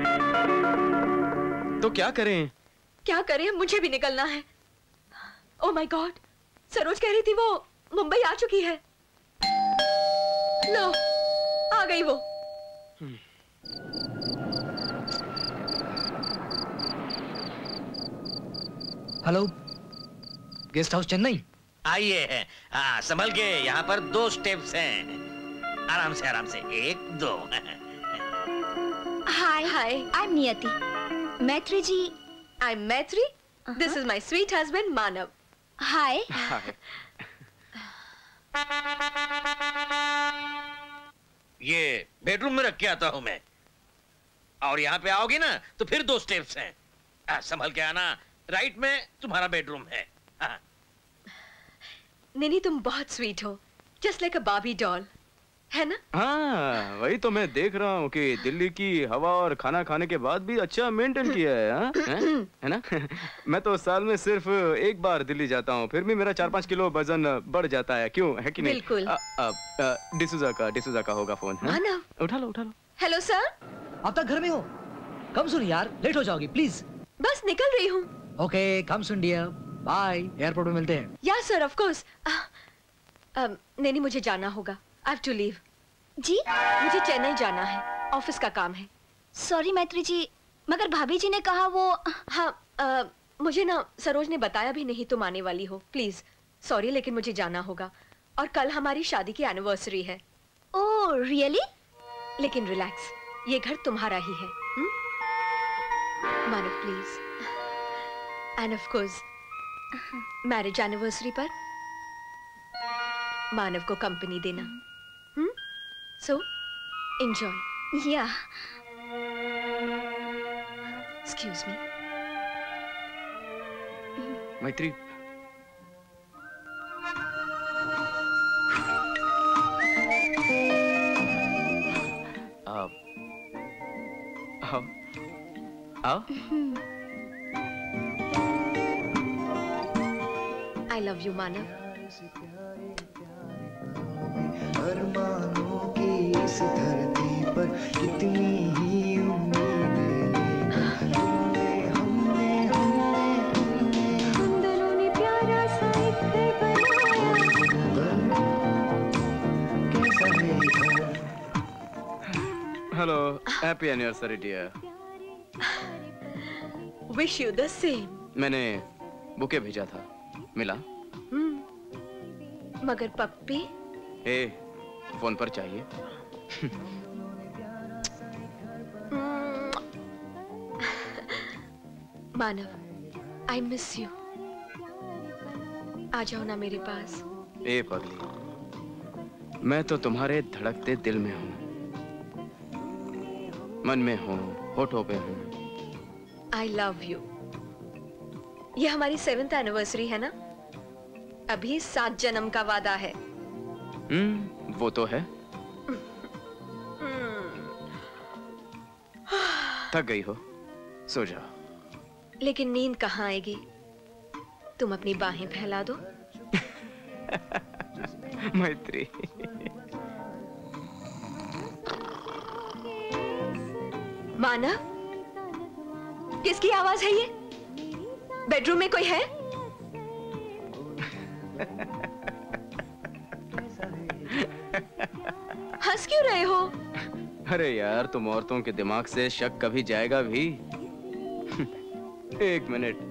तो क्या करें? क्या करें, मुझे भी निकलना है। ओह माय गॉड, सरोज कह रही थी वो मुंबई आ चुकी है। लो, आ गई वो। Hello, guest house Chennai. आइए, हाँ संभल के, यहाँ पर दो स्टेप्स हैं। आराम से आराम से, एक दो। हाय हाय, आई am Niyati. Maitri ji. I am Maitri. This is my sweet husband Manav. Hi. ये बेडरूम में रख के आता हूँ मैं, और यहाँ पे आओगे ना तो फिर दो स्टेप्स हैं। आ, संभल के आना। राइट में तुम्हारा बेडरूम है। हाँ। निनी तुम बहुत स्वीट हो, just like a Barbie doll, है ना? हाँ, वही तो मैं देख रहा हूँ कि दिल्ली की हवा और खाना खाने के बाद भी अच्छा मेंटेन किया है, हाँ? है? है ना? मैं तो साल में सिर्फ एक बार दिल्ली जाता हूँ, फिर भी मेरा चार पाँच किलो वजन बढ़ जाता है। क्यों, है कि नहीं? बिल्कुल। डिसूजा का डिसूजा का होगा फोन। हाँ? मानव। उठा लो उठा लो। Hello sir. अब तक घर में हो? कम सुन यार, लेट हो जाओगी प्लीज। बस निकल रही हूँ। Okay, come soon dear, bye, airport में मिलते हैं। या सर, ऑफ कोर्स। नहीं, मुझे जाना होगा, आई हैव टू लीव। जी? मुझे चेन्नई जाना है, ऑफिस का काम है। सॉरी मैत्री जी, मगर भाभी जी ने कहा वो। हाँ, आ, मुझे ना सरोज ने बताया भी नहीं तुम आने वाली हो। प्लीज सॉरी, लेकिन मुझे जाना होगा, और कल हमारी शादी की एनिवर्सरी है। Oh really? लेकिन रिलैक्स, ये घर तुम्हारा ही है। Manav please. And of course marriage anniversary पर मानव को कंपनी देना। हम्म? So enjoy. Yeah. Excuse me. Maitri, आओ आओ आओ। I love you Manav. अरमानों की इस धरती पर कितनी ही उम्मीदें लेकर तुमने हमने हमने हमने हम दोनों ने happy anniversary dear. Wish you the same. मैंने बुके भेजा था, मिला? हम्म, मगर पप्पी? ए, फोन पर चाहिए। मानव, आई मिस यू। आ जाओ ना मेरे पास। ए पगली, मैं तो तुम्हारे धड़कते दिल में हूँ, मन में हूँ, होठों पे हूँ। I love you. ये हमारी सेवेंथ एनिवर्सरी है ना? अभी सात जन्म का वादा है। हम्म, वो तो है। थक गई हो, सो जाओ। लेकिन नींद कहाँ आएगी? तुम अपनी बाहें फैला दो। मैत्री। मानव, किसकी आवाज है ये? बेडरूम में कोई है? हंस क्यों रहे हो? अरे यार, तुम औरतों के दिमाग से शक कभी जाएगा भी? एक मिनट।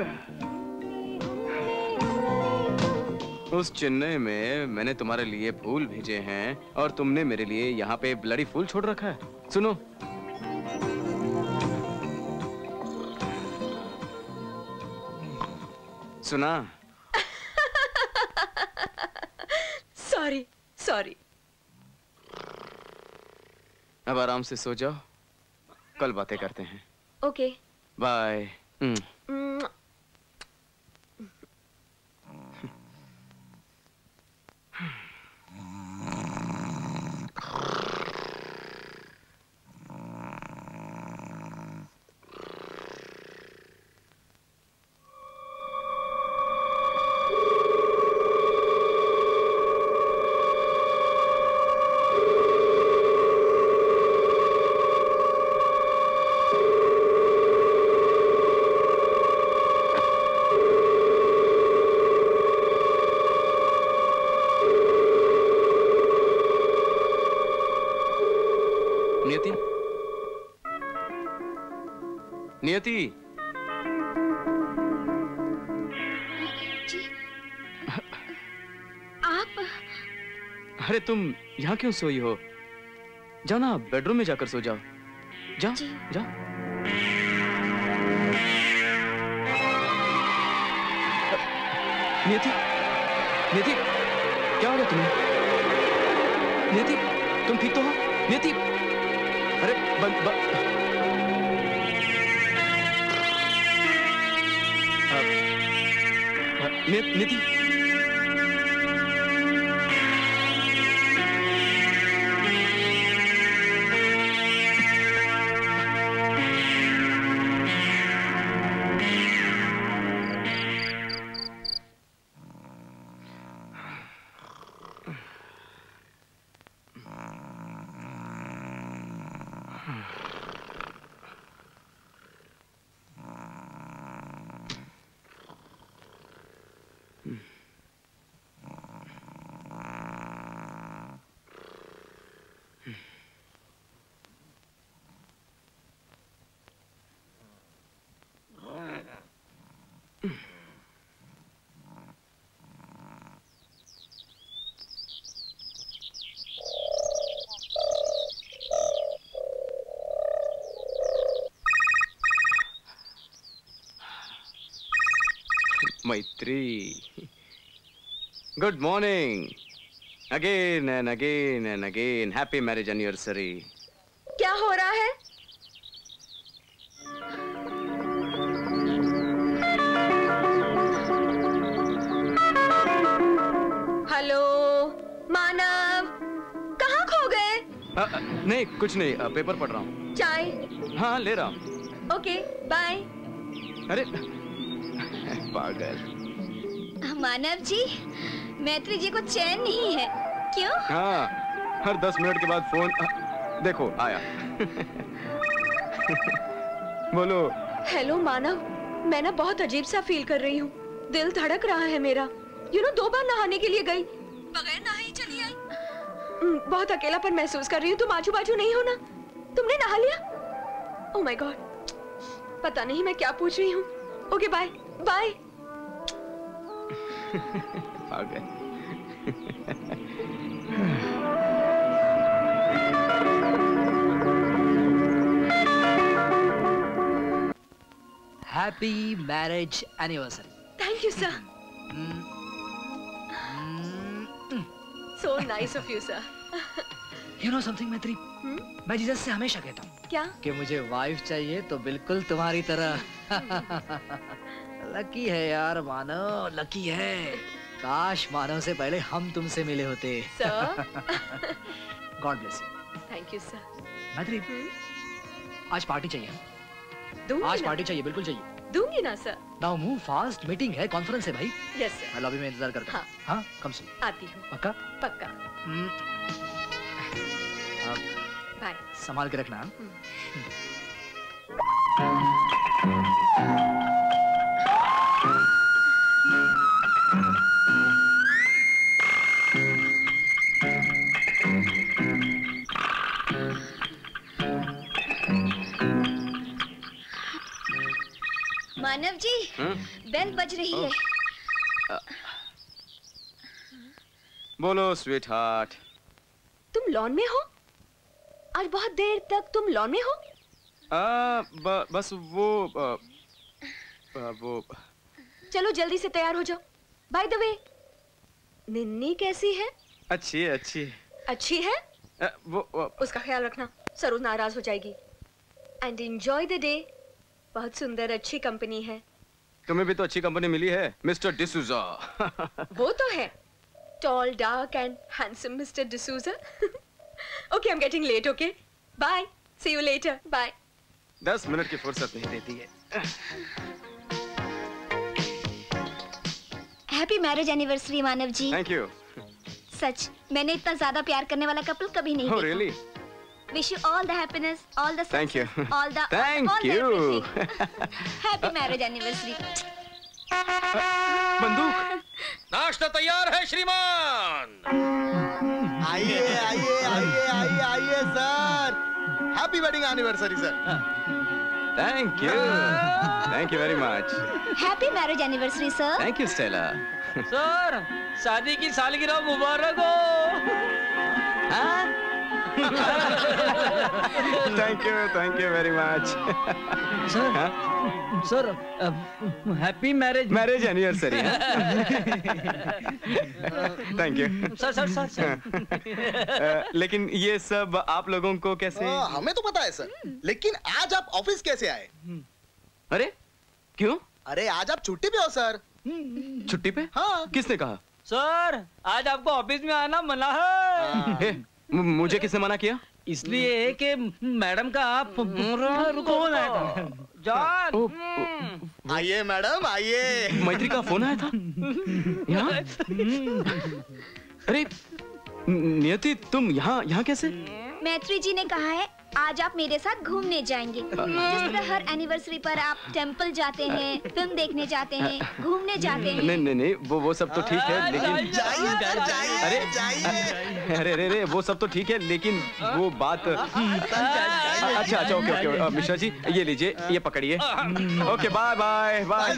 उस चेन्नई में मैंने तुम्हारे लिए फूल भेजे हैं और तुमने मेरे लिए यहाँ पे ब्लडी फूल छोड़ रखा है। सुनो, सुना? Sorry sorry. अब आराम से सो जाओ, कल बातें करते हैं। Okay, bye. नियति, नियति। जी, आप? अरे तुम यहाँ क्यों सोई हो? जाओ ना, बेडरूम में जाकर सो जाओ। जाओ, जाओ। नियति, नियति, क्या हो गया तुम्हें? नियति, तुम ठीक तो हो? नियति, अरे बंद, बंद। नियति, Maitri. Good morning. Again and again and again. Happy marriage anniversary. क्या हो रहा है? हेलो मानव, कहाँ खो गए? आ, नहीं कुछ नहीं, आ, पेपर पढ़ रहा हूँ। चाय? हाँ ले रहा हूँ। Okay bye. अरे पागल। मानव जी, मैत्री जी को चैन नहीं है, क्यों? हाँ, हर दस मिनट के बाद फोन। आ, देखो आया। बोलो। हेलो मानव, मैं ना बहुत अजीब सा फील कर रही हूँ। दिल धड़क रहा है मेरा। यू नो, दो बार नहाने के लिए गई, बगैर नहाई चली आई। बहुत अकेलापन महसूस कर रही हूँ। तुम आजू बाजू नहीं हो ना? तुमने नहा लिया? ओह माय गॉड, पता नहीं मैं क्या पूछ रही हूँ। Okay bye bye. आ गए। Happy marriage anniversary. Thank you sir. So nice of you sir. You know something Maitri, मैं जीसस से हमेशा कहता हूँ क्या कि मुझे वाइफ चाहिए तो बिल्कुल तुम्हारी तरह। लकी है यार मानो, लकी है। काश मानो से पहले हम तुमसे मिले होते। Sir God bless you. Thank you sir. Maitri, आज पार्टी चाहिए। दूंगी आज ना। पार्टी चाहिए, बिल्कुल चाहिए। दूंगी ना sir. Now move fast, meeting है, कॉन्फ्रेंस है भाई। Yes sir. मैं लॉबी में इंतजार करता हूँ। हाँ। हाँ, कम सुन। आती हूँ। पक्का? पक्का। अब बाय। संभाल के रखना। मानव जी, बेल बज रही है। बोलो स्वीटहार्ट। तुम लॉन में हो? आज बहुत देर तक तुम लॉन में हो? आ, ब, बस वो आ, आ, वो चलो जल्दी से तैयार हो जाओ। बाय द वे, निन्नी कैसी है? अच्छी है, अच्छी है। अच्छी है? आ, वो, वो उसका ख्याल रखना, सरू नाराज हो जाएगी। And enjoy the day. बहुत सुंदर अच्छी कंपनी है। तुम्हें भी तो अच्छी कंपनी मिली है, मिस्टर डिसूजा। वो तो है, tall dark and handsome mister D'Souza. Okay, I am getting late. Okay bye, see you later. Bye. दस मिनट की फुर्सत नहीं देती है। Happy marriage anniversary Manav ji. Thank you. सच, मैंने इतना ज्यादा प्यार करने वाला कपल कभी नहीं Oh, देखा। really? Wish you all the happiness, all the Thank you. success, all the Thank all the you. everything. Happy marriage anniversary. बंदूक। नाश्ता तैयार है श्रीमान। आइए आइए आइए आइए आइए sir. Happy wedding anniversary sir. Thank you, thank you very much. Happy marriage anniversary, sir. Thank you Stella. Sir, शादी की सालगिरह मुबारक हो। हाँ? Thank you, thank you very much. Sir, sir, happy marriage marriage anniversary. Thank you. Sir sir sir sir. लेकिन ये सब आप लोगों को कैसे? आ, हमें तो पता है सर, लेकिन आज आप ऑफिस कैसे आए? अरे क्यों? अरे आज आप छुट्टी पे हो सर। छुट्टी पे? हाँ। किसने कहा? सर, आज आपको ऑफिस में आना मना है। ए, मु- मुझे किसने मना किया? इसलिए कि मैडम का आप रुको ना जान। आइए मैडम आइए। मैत्री का फोन आया था यहाँ? अरे नियति, तुम यहाँ यहाँ कैसे? मैत्री जी ने कहा है आज आप मेरे साथ घूमने जाएंगे। जिस तरह हर एनिवर्सरी पर आप टेंपल जाते हैं, फिल्म देखने जाते हैं, घूमने जाते हैं। नहीं नहीं नहीं, वो वो सब तो ठीक है, लेकिन जाइए सर, जाइए अरे जाइए। अरे अरे अरे वो सब तो ठीक है, लेकिन वो बात। अच्छा अच्छा, ओके ओके मिश्रा जी, ये लीजिए, ये पकड़िए। Okay bye bye bye.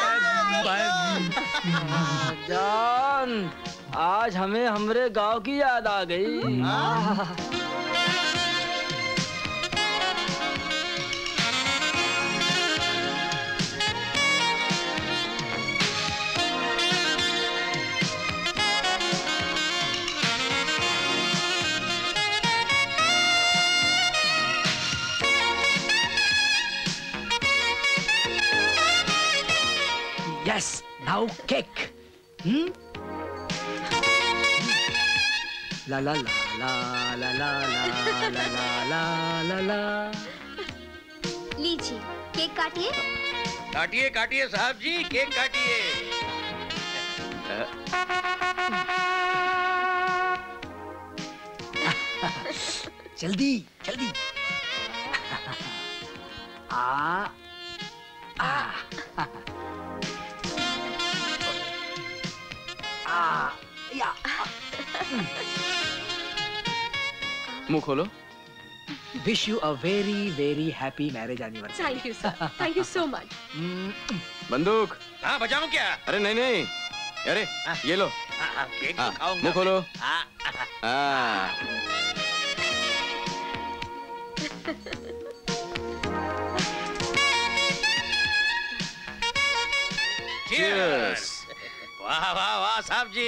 जान, आज हमें हमरे गांव की याद आ गई। Yes, now cake. Hmm? La la la la la la la la la la la. लीजिए, केक काटिए। काटिए काटिए साहब जी, केक काटिए। जल्दी जल्दी। आ आ आ या। मुंह खोलो। Wish you a very very happy marriage anniversary. Thank you sir, thank you so much. बंदूक। हाँ बजाऊं क्या? अरे नहीं नहीं, अरे ये लो। हाँ, केक हाँ, तो खाऊंगा। मुंह खोलो। हाँ, हाँ। Cheers! वाह वाह वाह साहब जी।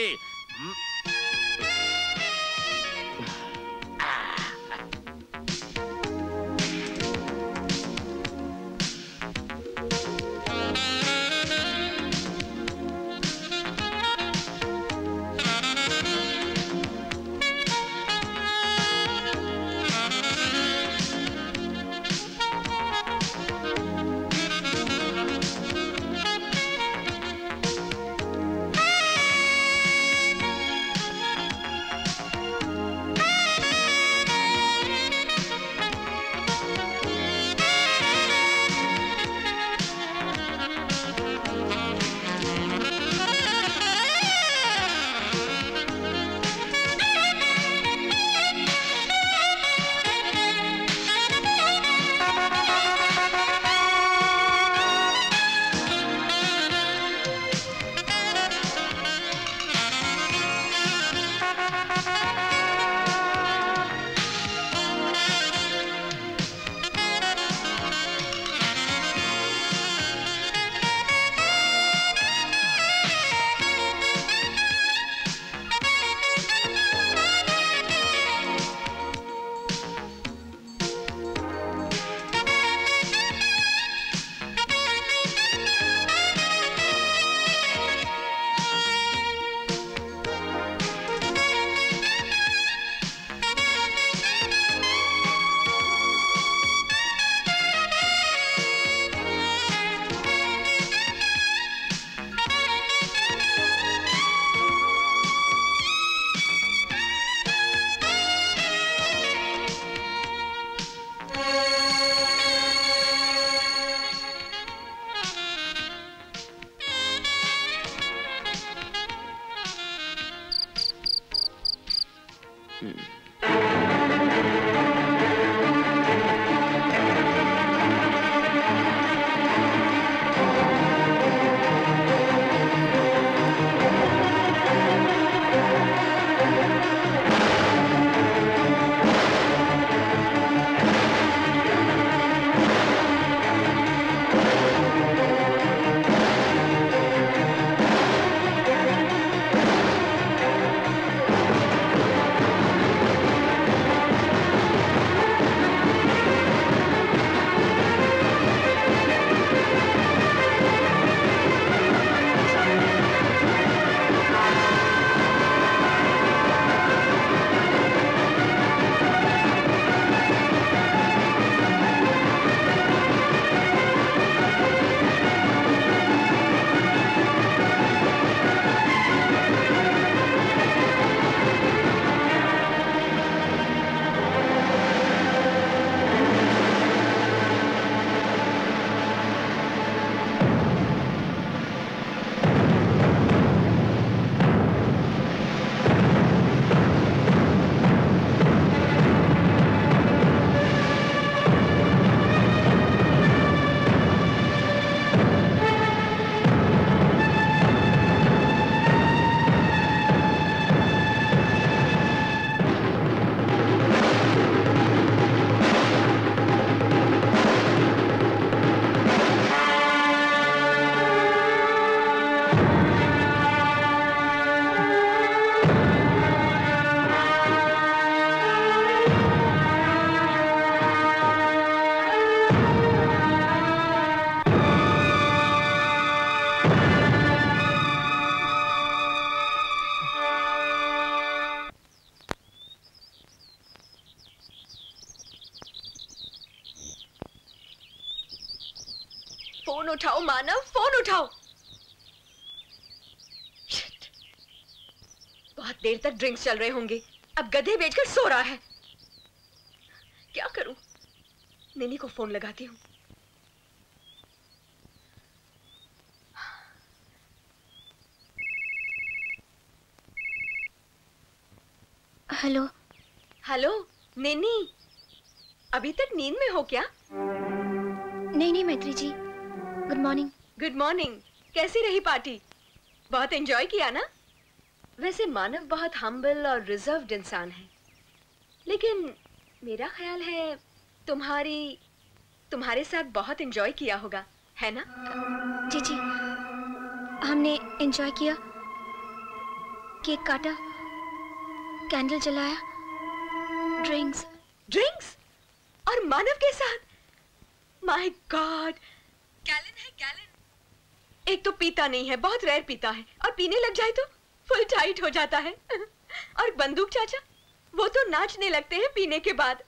फोन उठाओ मानव, फोन उठाओ। Shit. बहुत देर तक ड्रिंक्स चल रहे होंगे, अब गधे बेचकर सो रहा है। क्या करूं? निनी को फोन लगाती हूँ। हेलो हेलो निनी, अभी तक नींद में हो क्या? नहीं नहीं Maitri ji, good morning. Good morning. कैसी रही पार्टी? बहुत एंजॉय किया ना? वैसे मानव बहुत हम्बल और रिजर्व्ड इंसान है, लेकिन मेरा ख्याल है तुम्हारी तुम्हारे साथ बहुत एंजॉय किया होगा, है ना? जी जी, हमने एंजॉय किया, केक काटा, कैंडल जलाया, ड्रिंक्स ड्रिंक्स और मानव के साथ। माय गॉड, गैलन है गैलन। एक तो पीता नहीं है, बहुत रेयर पीता है, और पीने लग जाए तो फुल टाइट हो जाता है। और बंदूक चाचा, वो तो नाचने लगते हैं पीने के बाद।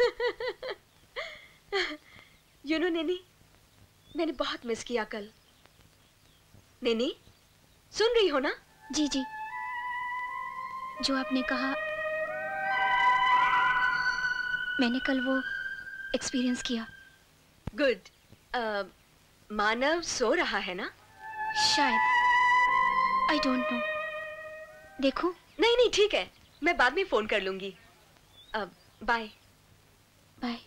यू नो नैनी, मैंने बहुत मिस किया कल। नैनी, सुन रही हो ना? जी जी, जो आपने कहा मैंने कल वो एक्सपीरियंस किया। गुड। मानव सो रहा है ना? शायद, आई डोंट नो। देखो। नहीं नहीं ठीक है, मैं बाद में फोन कर लूंगी। अब बाय बाय।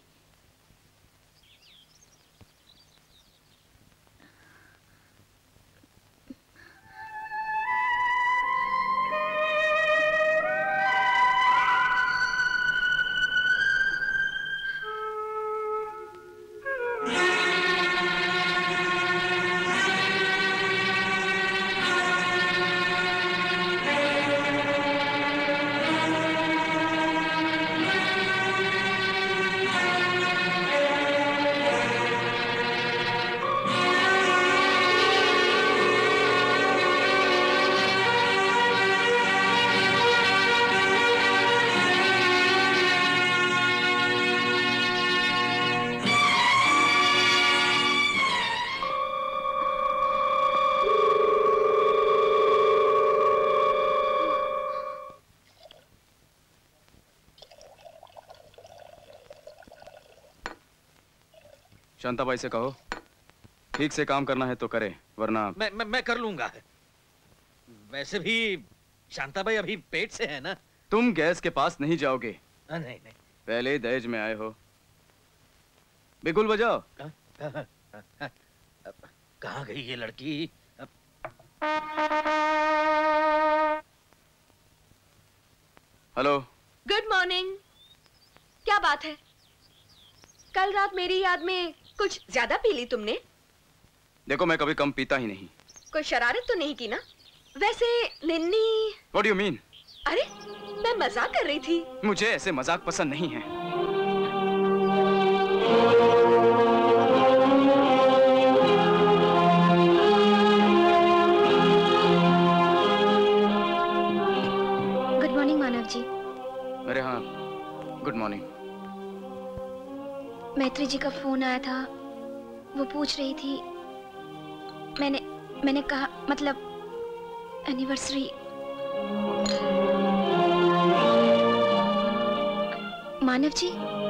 शांताबाई से कहो ठीक से काम करना है तो करे, वरना मैं मैं, मैं कर लूंगा। वैसे भी शांताबाई अभी पेट से है ना। तुम गैस के पास नहीं जाओगे। आ, नहीं नहीं, पहले दहेज में आए हो। बिगुल बजाओ। कहाँ गई ये लड़की? हेलो। Good morning. क्या बात है, कल रात मेरी याद में कुछ ज्यादा पी ली तुमने? देखो, मैं कभी कम पीता ही नहीं। कोई शरारत तो नहीं की ना? वैसे निन्नी। What do you mean? अरे मैं मजाक कर रही थी। मुझे ऐसे मजाक पसंद नहीं है। Good morning Manav ji. अरे हाँ, गुड मॉर्निंग। मैत्री जी का फोन आया था, वो पूछ रही थी। मैंने मैंने कहा, मतलब एनिवर्सरी। मानव जी,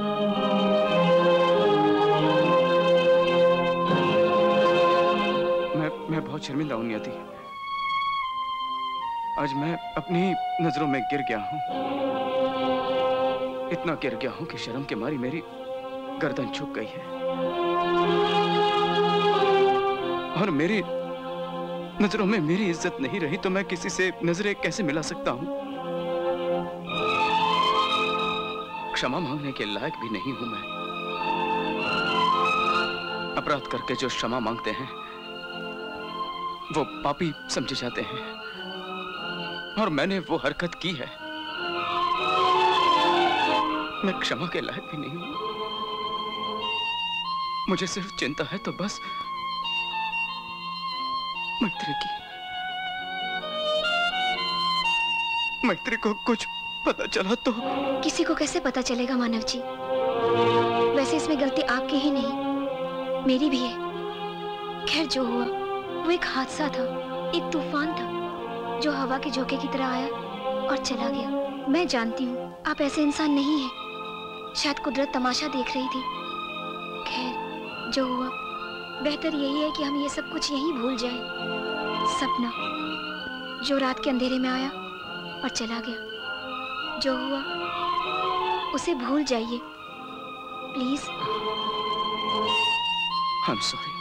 मैं मैं बहुत शर्मिंदा हूं नियति। आज मैं अपनी नजरों में गिर गया हूं, इतना गिर गया हूं कि शर्म के मारी मेरी गर्दन झुक गई है। और मेरी नजरों में मेरी इज्जत नहीं रही तो मैं किसी से नजरें कैसे मिला सकता हूं? क्षमा मांगने के लायक भी नहीं हूं मैं। अपराध करके जो क्षमा मांगते हैं वो पापी समझे जाते हैं, और मैंने वो हरकत की है। मैं क्षमा के लायक भी नहीं हूं। मुझे सिर्फ चिंता है तो बस मैत्री की। मैत्री को कुछ पता चला तो? किसी को कैसे पता चलेगा मानव जी? वैसे इसमें गलती आपकी ही नहीं, मेरी भी है। खैर, जो हुआ वो एक हादसा था, एक तूफान था जो हवा के झोंके की तरह आया और चला गया। मैं जानती हूँ आप ऐसे इंसान नहीं हैं, शायद कुदरत तमाशा देख रही थी। खैर, जो हुआ बेहतर यही है कि हम ये सब कुछ यहीं भूल जाएं। सपना जो रात के अंधेरे में आया और चला गया, जो हुआ उसे भूल जाइए। Please. I am sorry.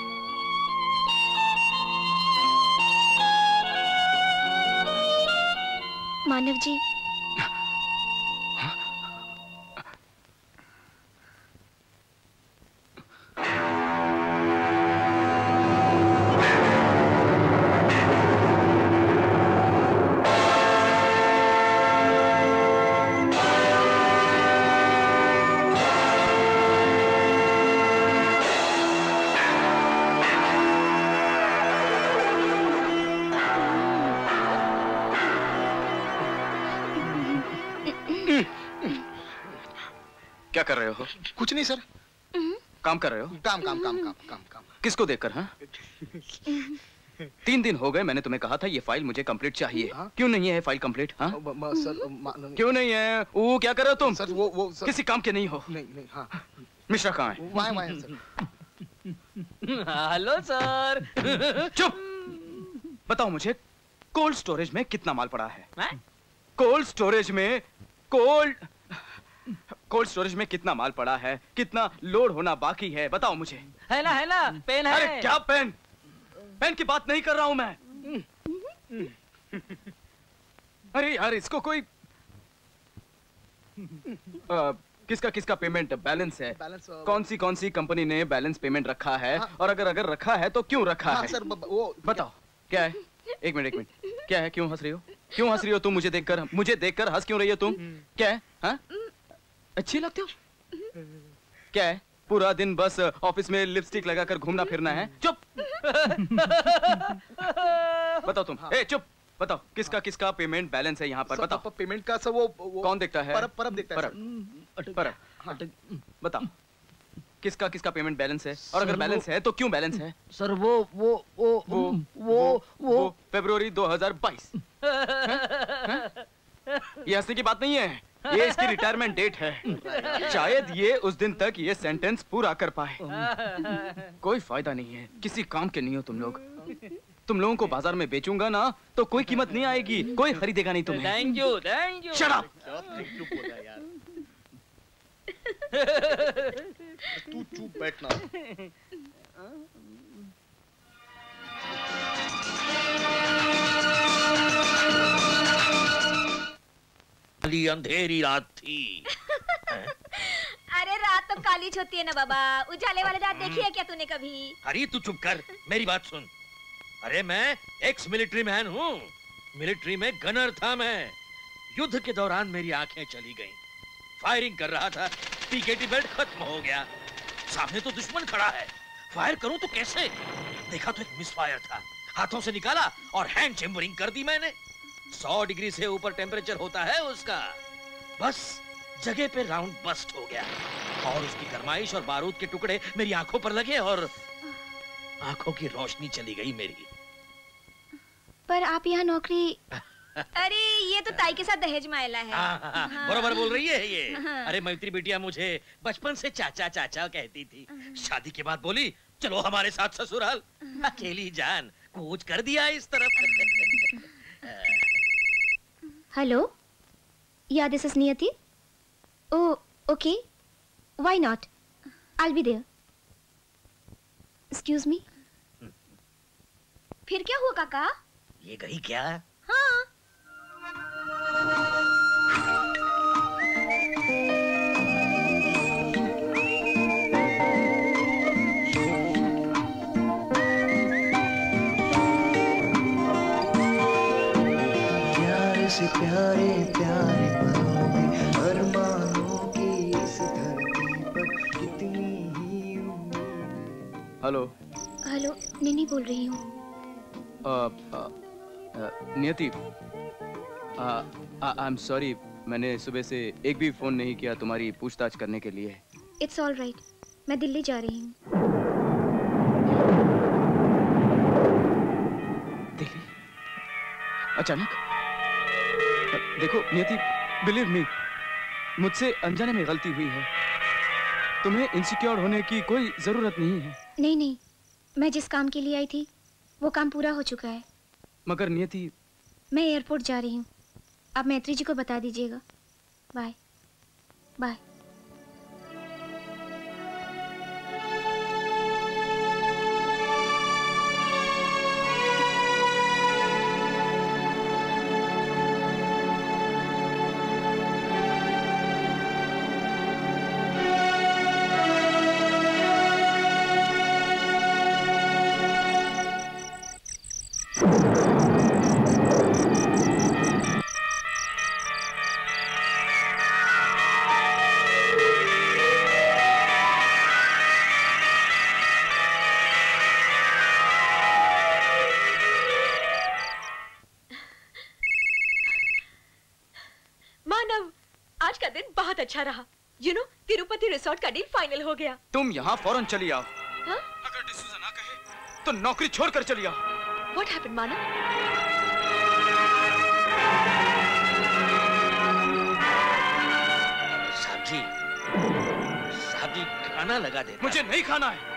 Manav ji, क्या कर रहे हो? कुछ नहीं सर। काम कर रहे हो? काम काम काम काम काम काम। किसको देखकर? हाँ, तीन दिन हो गए मैंने तुम्हें कहा था ये फाइल मुझे कंप्लीट चाहिए। हाँ? क्यों नहीं है फाइल कंप्लीट? हाँ? सर क्यों नहीं है? वो क्या कर रहे हो तुम? सर वो वो सर, किसी काम के नहीं हो। नहीं नहीं। हाँ, मिश्रा कहाँ है? वहाँ वहाँ है सर। Hello sir. चुप। बताओ मुझे कोल्ड स्टोरेज में कितना माल पड़ा है? मैं? कोल्ड स्टोरेज में कोल्ड कोल्ड स्टोरेज में कितना माल पड़ा है? कितना लोड होना बाकी है? बताओ मुझे। है ना है ना पेन है। अरे क्या पेन? पेन की बात नहीं कर रहा हूं मैं। अरे यार इसको कोई आ, किसका किसका पेमेंट बैलेंस है? बैलेंस कौन सी कौन सी कंपनी ने बैलेंस पेमेंट रखा है? हाँ, और अगर अगर रखा है तो क्यों रखा हाँ, है? सर वो बताओ क्या है? एक मिनट एक मिनट क्या है? क्यों हंस रही हो? क्यों हंस रही हो तुम? मुझे देखकर मुझे देखकर हंस क्यों रही हो तुम? क्या है? हाँ? अच्छी लगते हो? क्या है? पूरा दिन बस ऑफिस में लिपस्टिक लगाकर घूमना फिरना है? चुप। बताओ तुम। हाँ। ए चुप। बताओ किसका किसका पेमेंट बैलेंस है यहाँ पर? बताओ। पेमेंट का सब वो, वो कौन देखता है? परब परब देखता है। परब परब हाँ। बताओ किसका किसका पेमेंट बैलेंस है? और अगर बैलेंस है तो क्यों बैलेंस है? सर वो वो वो वो वो वो फरवरी दो हज़ार बाईस। ये हंसने की बात नहीं है, ये इसकी रिटायरमेंट डेट है। शायद ये उस दिन तक ये सेंटेंस पूरा कर पाए। कोई फायदा नहीं है, किसी काम के नहीं हो तुम लोग। तुम लोगों को बाजार में बेचूंगा ना तो कोई कीमत नहीं आएगी, कोई खरीदेगा नहीं तुम्हें। Thank you thank you. Shut up. तू चुप बैठना। काली अंधेरी रात थी। अरे रात तो काली होती है ना बाबा, उजाले वाली रात देखी है क्या तूने कभी? अरे तू चुप कर, मेरी बात सुन। अरे मैं एक्स मिलिट्री मैन हूँ, मिलिट्री में गनर था मैं। युद्ध के दौरान मेरी आंखें चली गईं, फायरिंग कर रहा था, पीकेटी बेल्ट खत्म हो गया, सामने तो दुश्मन खड़ा है, फायर करूं तो कैसे? देखा तो एक मिस फायर था, हाथों से निकाला और हैंड चेम्बरिंग कर दी मैंने। सौ डिग्री से ऊपर टेम्परेचर होता है उसका। बस जगह पे राउंड बस्ट हो गया और उसकी गरमाइश और बारूद के टुकड़े मेरी आंखों पर लगे और आंखों की रोशनी चली गई मेरी। पर आप यहाँ नौकरी अरे ये तो ताई के साथ दहेज में आयला है। हाँ, हाँ, हाँ, बरोबर बोल रही है ये। हाँ। अरे मैत्री बिटिया मुझे बचपन से चाचा चाचा कहती थी, शादी के बाद बोली चलो हमारे साथ ससुराल। अकेली जान कूच कर दिया इस तरफ। हेलो, या this is Niyati. Oh okay, why not, I will be there. Excuse me. फिर क्या हुआ काका? ये गई क्या? हाँ। प्यारे से प्यारे प्यारे पलों में अरमानों की इस धरती पर कितनी ही उम्मीदें। हेलो हेलो, निनी बोल रही हूँ। नियति, आई एम सॉरी, मैंने सुबह से एक भी फोन नहीं किया तुम्हारी पूछताछ करने के लिए। इट्स ऑल राइट, मैं दिल्ली जा रही हूँ। दिल्ली? अचानक? देखो नियति, बिलीव मी, मुझसे अनजाने में गलती हुई है। तुम्हें इनसिक्योर होने की कोई जरूरत नहीं है। नहीं नहीं, मैं जिस काम के लिए आई थी वो काम पूरा हो चुका है। मगर नियति, मैं एयरपोर्ट जा रही हूँ, आप मैत्री जी को बता दीजिएगा। Bye bye. का दिन बहुत अच्छा रहा। यू नो, तिरुपति रिसोर्ट का डील फाइनल हो गया। तुम यहाँ फौरन चली आओ। हाँ? अगर डिसूजा ना कहे तो नौकरी छोड़कर चली आओ। What happened, मानव? साहब जी, साहब जी खाना लगा देता। मुझे नहीं खाना है।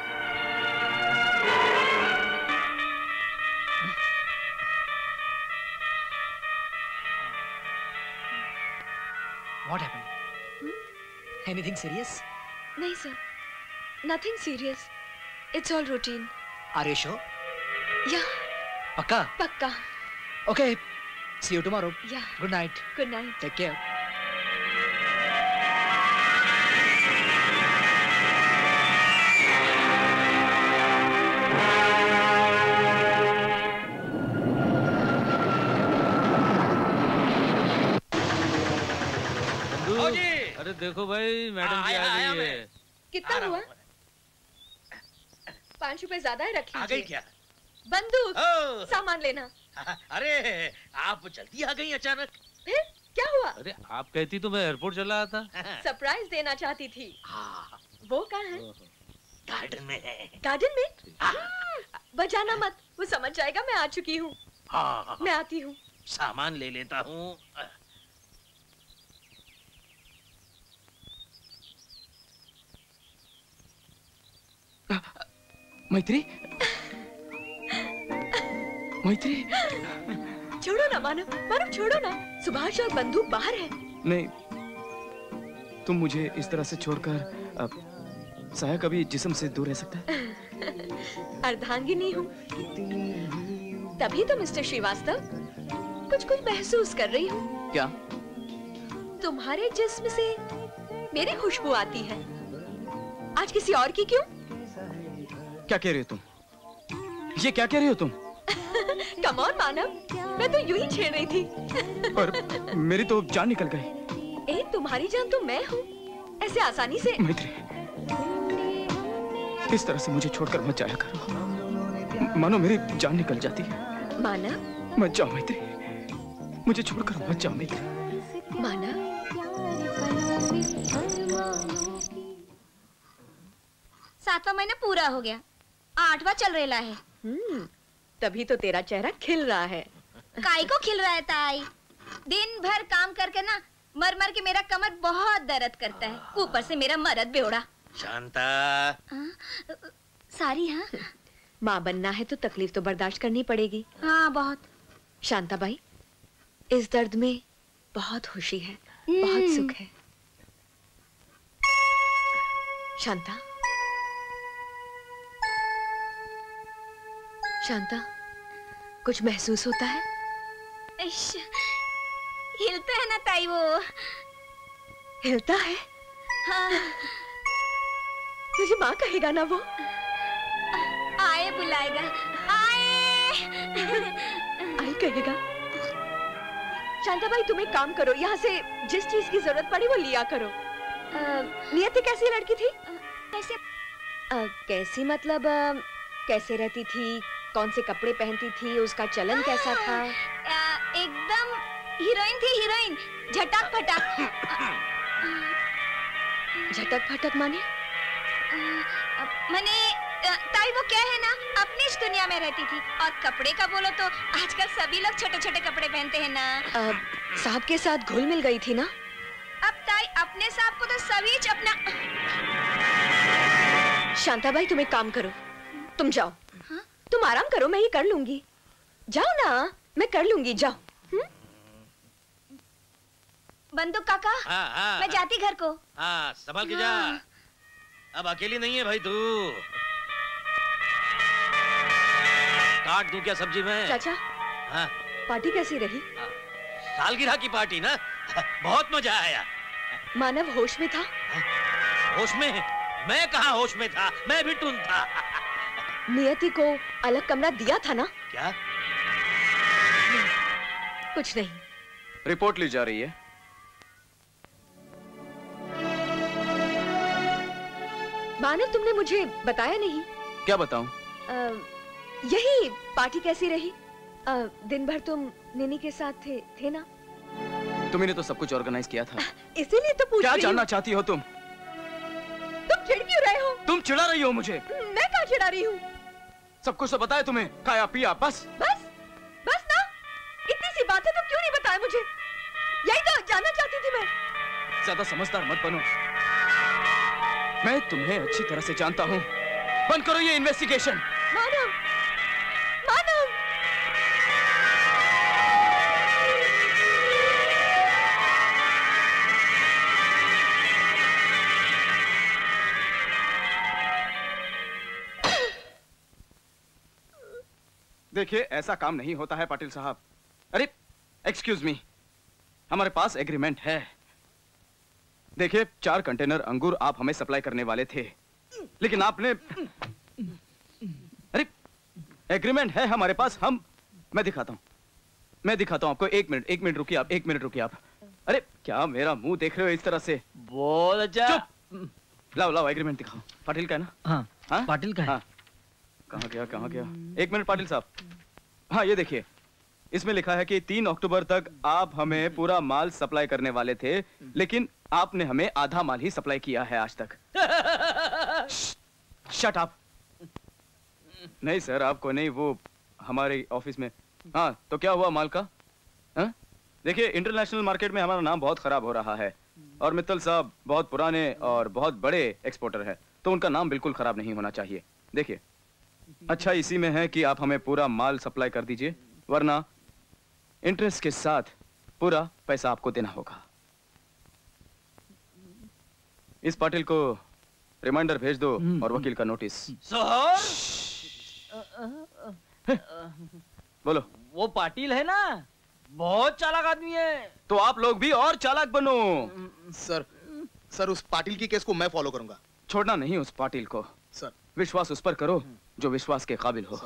What happened? Hmm? Anything serious? नहीं sir, nothing serious. It's all routine. Are you sure? Yeah, पक्का? पक्का. Okay. See you tomorrow. Yeah. Good night. Good night. Take care. अरे देखो भाई, मैडम जी आ गई है। कितना हुआ? पाँच रुपए ज्यादा है, रख लीजिए। आ गई क्या? बंदूक, ओ! सामान लेना। अरे आप जल्दी आ गई अचानक। फिर क्या हुआ? अरे आप कहती तो मैं एयरपोर्ट चला आता। सरप्राइज देना चाहती थी। हाँ, वो कहाँ है? गार्डन में है। गार्डन में? बजाना मत, वो समझ जाएगा मैं आ चुकी हूँ। हाँ, मैं आती हूँ। सामान ले लेता हूँ। मैत्री, मैत्री। छोड़ो ना मानव, मानव छोड़ो ना। सुभाष और बंदूक बाहर है। नहीं, तुम मुझे इस तरह से छोड़कर अब साया कभी जिस्म से दूर रह सकता है? अर्धांगिनी हूँ। तभी तो मिस्टर श्रीवास्तव कुछ कुछ महसूस कर रही हूँ। क्या? तुम्हारे जिस्म से मेरी खुशबू आती है। आज किसी और की क्यों? क्या कह रही हो तुम? ये क्या कह रही हो तुम? कम ऑन मानव, मैं तो यूं ही छेड़ रही थी। पर मेरी तो जान निकल गई। ए, तुम्हारी जान तो मैं हूँ, ऐसे आसानी से। मैत्री, इस तरह से मुझे छोड़कर मत जाया करो, मानो मेरी जान निकल जाती है। मानव, मत जाओ मैत्री, मुझे छोड़कर मत जाओ मैत्री। मानव, सातवां महीना पूरा हो गया, आठवां चल रेला है। हम्म, तभी तो तेरा चेहरा खिल रहा है। काई को खिल रहा है ताई? दिन भर काम करके ना मर मर के मेरा कमर बहुत दर्द करता है, ऊपर से मेरा मर्द बेवड़ा। शांता। सारी हाँ। माँ बनना है तो तकलीफ तो बर्दाश्त करनी पड़ेगी। हाँ बहुत। शांता बाई, इस दर्द में बहुत खुशी है, बहुत सुख है। शांता, शांता, कुछ महसूस होता है? हिलता है ना ताई वो। हिलता है? हाँ। तुझे माँ कहेगा ना वो? आए बुलाएगा, आए। आई कहेगा। शांता बाई, तुम एक काम करो, यहाँ से जिस चीज की जरूरत पड़ी वो लिया करो। नियति कैसी लड़की थी? कैसे? आ, कैसी मतलब आ, कैसे रहती थी, कौन से कपड़े पहनती थी, उसका चलन कैसा था? आ, एकदम हीरोइन थी, हीरोइन। झटक फटक। झटक फटक माने? माने ताई वो क्या है ना, अपनी इस दुनिया में रहती थी। और कपड़े का बोलो तो आजकल सभी लोग छोटे छोटे कपड़े पहनते हैं ना। आ, साहब के साथ घुल मिल गई थी ना? अब ताई अपने साहब को तो सभी अपना। शांता बाई, तुम एक काम करो, तुम जाओ। हाँ? तुम आराम करो, मैं ही कर लूंगी। जाओ ना, मैं कर लूंगी, जाओ। हुँ? बंदूक काका, हाँ, हाँ, मैं जाती घर को। हाँ, संभाल के जा। हाँ। अब अकेली नहीं है भाई तू। काट दूं क्या सब्जी में? चाचा, हाँ, पार्टी कैसी रही? सालगिरह की पार्टी ना, बहुत मजा आया। मानव होश में था? होश में? मैं कहाँ होश में था, मैं भी टून था। नियति को अलग कमरा दिया था ना? क्या? कुछ नहीं। रिपोर्ट ली जा रही है। मानव, तुमने मुझे बताया नहीं। क्या बताऊं? आ, यही पार्टी कैसी रही? आ, दिन भर तुम निनी के साथ थे थे ना? तुम्ही तो सब कुछ ऑर्गेनाइज किया था। इसीलिए तो पूछ क्या रही जानना हूँ। चाहती हो तुम? तुम चिढ़ क्यों रहे हो? तुम चिढ़ा रही हो मुझे। मैं कहाँ चिढ़ा रही हूँ? सब कुछ तो बताया तुम्हें, खाया पिया बस। बस बस ना, इतनी सी बात है तो क्यों नहीं बताया मुझे? यही तो जानना चाहती थी मैं। ज्यादा समझदार मत बनो, मैं तुम्हें अच्छी तरह से जानता हूँ। बंद करो ये इन्वेस्टिगेशन। मानव, मानव। देखिए, ऐसा काम नहीं होता है पाटिल साहब। अरे एक्सक्यूज मी, हमारे पास एग्रीमेंट है। देखिए, चार कंटेनर अंगूर आप हमें सप्लाई करने वाले थे, लेकिन आपने, अरे एग्रीमेंट है हमारे पास। हम मैं दिखाता हूं मैं दिखाता हूं आपको। एक मिनट एक मिनट रुकिए आप, एक मिनट रुकिए आप। अरे क्या मेरा मुंह देख रहे हो इस तरह से? बहुत अच्छा। चुप, लाओ लाओ एग्रीमेंट दिखाओ। पाटिल का है ना? हाँ, हाँ? पाटिल का है। हाँ। कहाँ गया कहाँ गया? एक मिनट पाटिल साहब। हाँ ये देखिए, इसमें लिखा है कि तीन अक्टूबर तक आप हमें पूरा माल सप्लाई करने वाले थे, लेकिन आपने हमें आधा माल ही सप्लाई किया है आज तक। Shut up. नहीं सर, आपको नहीं, वो हमारे ऑफिस में। हाँ तो क्या हुआ माल का? हाँ? देखिए, इंटरनेशनल मार्केट में हमारा नाम बहुत खराब हो रहा है, और मित्तल साहब बहुत पुराने और बहुत बड़े एक्सपोर्टर है, तो उनका नाम बिल्कुल खराब नहीं होना चाहिए। देखिए, अच्छा इसी में है कि आप हमें पूरा माल सप्लाई कर दीजिए, वरना इंटरेस्ट के साथ पूरा पैसा आपको देना होगा। इस पाटिल को रिमाइंडर भेज दो और वकील का नोटिस। सर, बोलो। वो पाटिल है ना, बहुत चालाक आदमी है। तो आप लोग भी और चालाक बनो। सर सर उस पाटिल की केस को मैं फॉलो करूंगा। छोड़ना नहीं उस पाटिल को सर। विश्वास उस पर करो जो विश्वास के काबिल हो।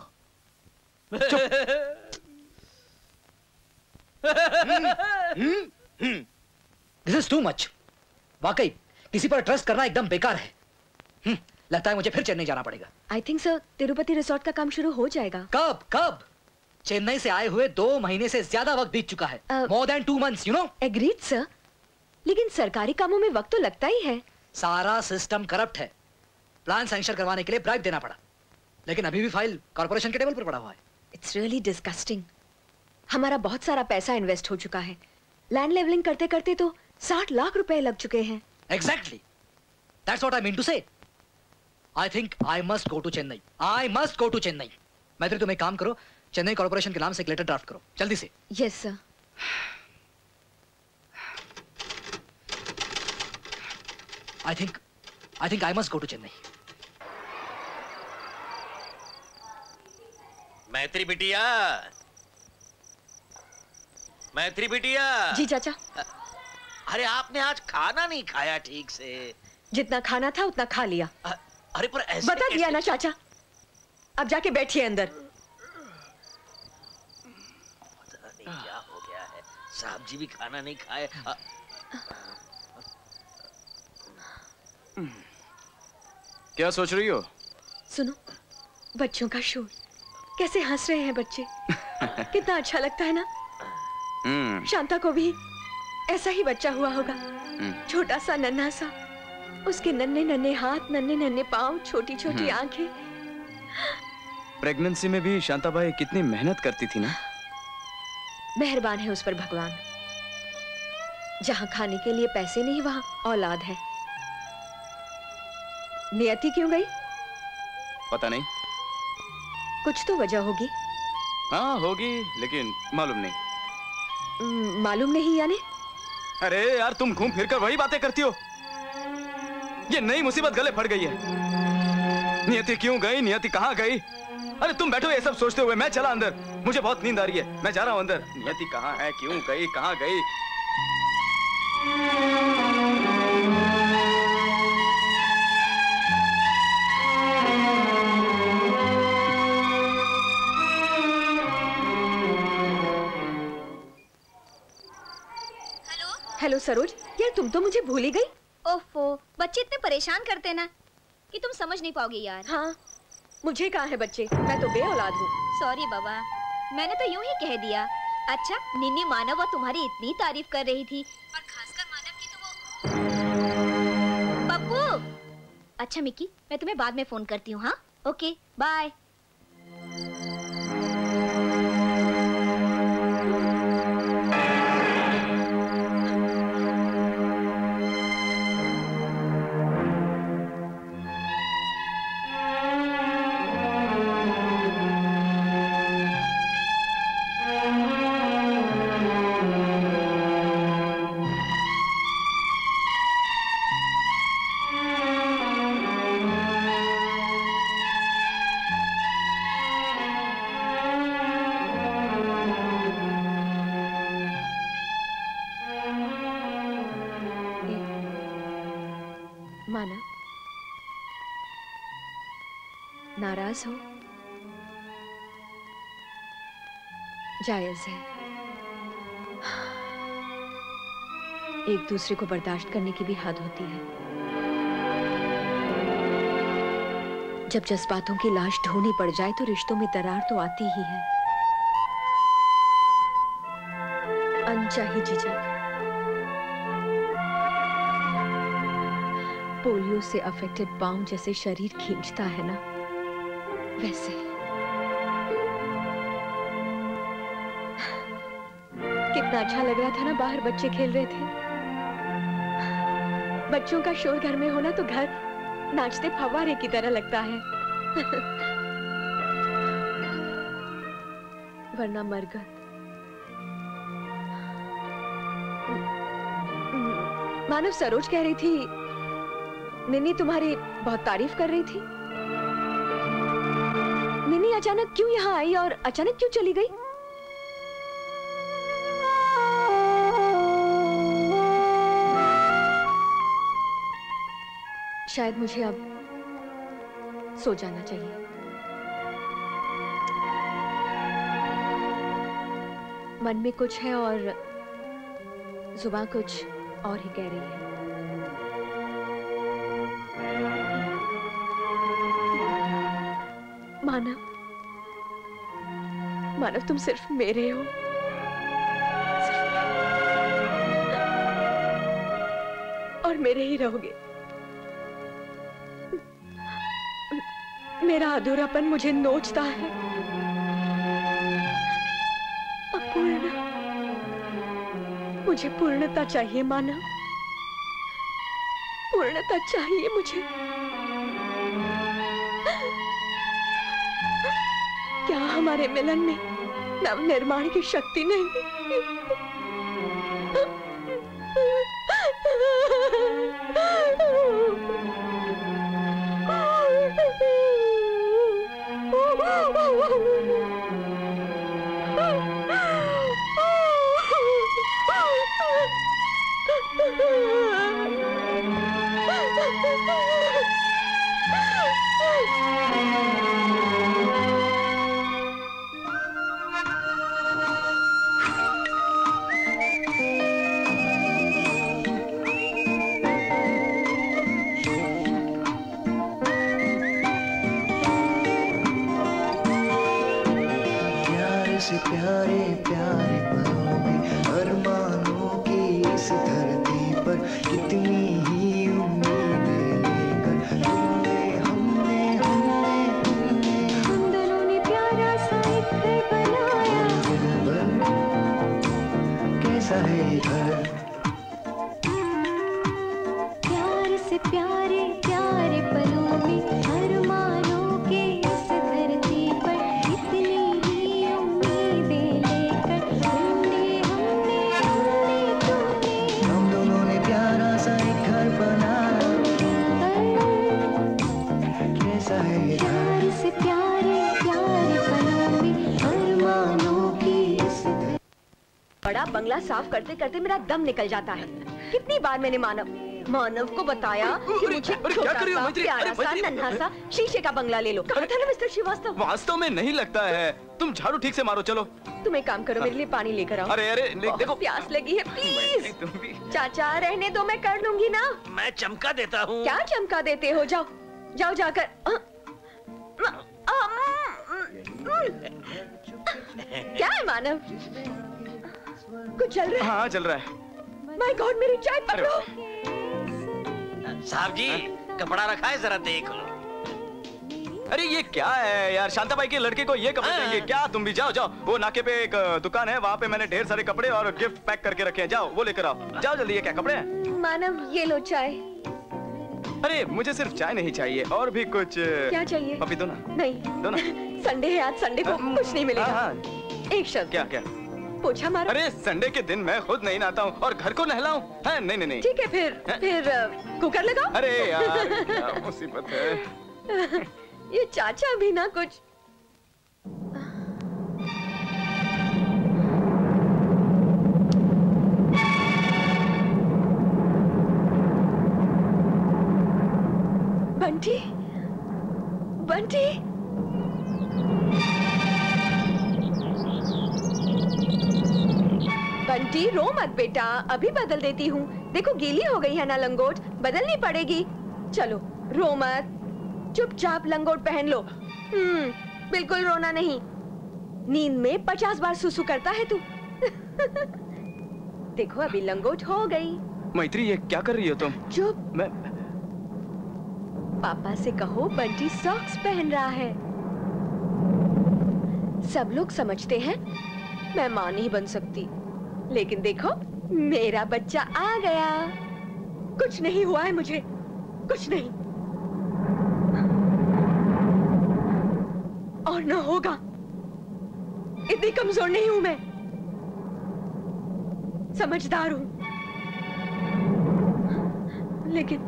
This is too much. वाकई किसी पर ट्रस्ट करना एकदम बेकार है। हम्म, लगता है मुझे फिर चेन्नई जाना पड़ेगा। I think sir Tirupati resort का काम शुरू हो जाएगा। कब कब? चेन्नई से आए हुए दो महीने से ज्यादा वक्त बीत चुका है। More than two months, you know. Agreed sir, लेकिन सरकारी कामों में वक्त तो लगता ही है। सारा सिस्टम करप्ट है। प्लान सैंक्शन करवाने के लिए ब्राइब देना पड़ा, लेकिन अभी भी फाइल कॉर्पोरेशन के टेबल पर पड़ा हुआ है। It's really disgusting. हमारा बहुत सारा पैसा इन्वेस्ट हो चुका है। लैंड लेवलिंग करते करते तो साठ लाख रुपए लग चुके हैं। Exactly. That's what I mean to say. I think I must go to Chennai. I must go to Chennai. मैत्री, तुम एक काम करो, चेन्नई कॉर्पोरेशन के नाम से एक लेटर ड्राफ्ट करो, जल्दी से। Yes sir. I think, I think I must go to Chennai. मैत्री बिटिया, मैत्री बिटिया। जी चाचा। अरे आपने आज खाना नहीं खाया ठीक से। जितना खाना था उतना खा लिया। अरे पर ऐसे बता दिया ना चाचा। अब जाके बैठिए अंदर। पता नहीं क्या हो गया है, साहब जी भी खाना नहीं खाए। क्या सोच रही हो? सुनो, बच्चों का शोर, कैसे हंस रहे हैं बच्चे। कितना अच्छा लगता है ना। शांता को भी ऐसा ही बच्चा हुआ होगा, छोटा सा नन्हा सा, उसके नन्हे नन्हे हाथ, नन्हे नन्हे पाँव, छोटी छोटी आंखें। प्रेगनेंसी में भी शांताबाई कितनी मेहनत करती थी ना। मेहरबान है उस पर भगवान। जहाँ खाने के लिए पैसे नहीं वहाँ औलाद है। नियति क्यों गई? पता नहीं, कुछ तो वजह होगी। हाँ होगी, लेकिन मालूम नहीं। मालूम नहीं यानी? अरे यार, तुम घूम फिर कर वही बातें करती हो। ये नई मुसीबत गले फट गई है। नियति क्यों गई, नियति कहाँ गई? अरे तुम बैठो ये सब सोचते हुए, मैं चला अंदर। मुझे बहुत नींद आ रही है, मैं जा रहा हूँ अंदर। नियति कहाँ है, क्यों गई, कहाँ गई? हेलो सरोज, यार तुम तो मुझे भूल ही गई। ओफो, बच्चे इतने परेशान करते ना कि तुम समझ नहीं पाओगे यार। हाँ, मुझे कहाँ है बच्चे, मैं तो बेऔलाद हूँ। सॉरी बाबा, मैंने तो यूं ही कह दिया। अच्छा, निन्नी मानव और तुम्हारी इतनी तारीफ कर रही थी, और खासकर मानव की तो वो पप्पू। अच्छा मिक्की, मैं तुम्हें बाद में फोन करती हूँ। हाँ, ओके, बाय। नाराज हो? जायज है। एक दूसरे को बर्दाश्त करने की भी हद होती है। जब जज्बातों की लाश ढोनी पड़ जाए तो रिश्तों में दरार तो आती ही है। अनचाही झिझक, पोलियो से अफेक्टेड पांव जैसे शरीर खींचता है ना, वैसे। कितना अच्छा लग रहा था ना, बाहर बच्चे खेल रहे थे। बच्चों का शोर घर में होना तो घर नाचते फव्वारे की तरह लगता है। वरना मरगत। मानव, सरोज कह रही थी निन्नी तुम्हारी बहुत तारीफ कर रही थी। निन्नी अचानक क्यों यहाँ आई और अचानक क्यों चली गई? शायद मुझे अब सो जाना चाहिए। मन में कुछ है और जुबान कुछ और ही कह रही है। मानव, मानव तुम सिर्फ मेरे हो, और मेरे ही रहोगे। मेरा अधूरापन मुझे नोचता है। अपूर्ण, मुझे पूर्णता चाहिए मानव, पूर्णता चाहिए मुझे। क्या हमारे मिलन में नव निर्माण की शक्ति नहीं? से प्यारे प्यारे पलों में अरमानों की इस धरती पर कितनी ही उम्मीदें लेकर तुमने हमने हमने हमने हम दोनों ने प्यारा सा एक घर बनाया। कैसा है घर? प्यार से प्यारे प्यारे पलों में अरमानों के इस धरती पर कितनी बड़ा बंगला साफ करते करते मेरा दम निकल जाता है। कितनी बार मैंने मानव मानव को बताया कि मुझे छोटा सा प्यारा सा नन्हा सा शीशे का बंगला ले लो। कहा था ना मिस्टर श्रीवास्तव? वास्तव में नहीं लगता है। तुम झाड़ू ठीक से मारो। चलो तुम एक काम करो, मेरे लिए पानी लेकर आओ। अरे अरे देखो प्यास लगी है, प्लीज। चाचा रहने दो, मैं कर लूंगी ना। मैं चमका देता हूँ। क्या चमका देते हो? जाओ जाओ जाकर। क्या है मानव? कुछ चल रहा है? हाँ चल रहा है। माय गॉड, मेरी चाय पकड़ो। साहब जी, कपड़ा रखा है, जरा देख लो। अरे ये क्या है यार, शांताबाई के लड़के को ये कपड़े देंगे क्या? तुम भी जाओ जाओ, वो नाके पे एक दुकान है, वहाँ पे मैंने ढेर सारे कपड़े और गिफ्ट पैक करके रखे हैं। जाओ वो लेकर आओ, जाओ जल्दी। ये क्या कपड़े हैं? मानव, ये लो चाय। अरे मुझे सिर्फ चाय नहीं चाहिए, और भी कुछ। क्या चाहिए? पपी दो ना। नहीं दो ना। संडे है आज, संडे को कुछ नहीं मिलेगा। हाँ, एक शर्त। क्या क्या? पोछा मारो। अरे संडे के दिन मैं खुद नहीं नहाता हूँ और घर को नहलाऊं? है नहीं नहीं नहीं। ठीक है फिर फिर कुकर लगाओ। अरे यार क्या मुसीबत है। ये चाचा भी ना कुछ। बंटी, बंटी, बंटी रो मत बेटा, अभी बदल देती हूँ। देखो गीली हो गई है ना लंगोट, बदलनी पड़ेगी। चलो रो मत, चुपचाप लंगोट पहन लो। हम्म, बिल्कुल रोना नहीं। नींद में पचास बार सुसु करता है तू। देखो अभी लंगोट हो गई। मैत्री ये क्या कर रही हो तुम? चुप। मैं पापा से कहो बंटी सॉक्स पहन रहा है। सब लोग समझते हैं मैं माँ नहीं बन सकती, लेकिन देखो मेरा बच्चा आ गया। कुछ नहीं हुआ है मुझे, कुछ नहीं, और न होगा। इतनी कमजोर नहीं हूं मैं, समझदार हूं। लेकिन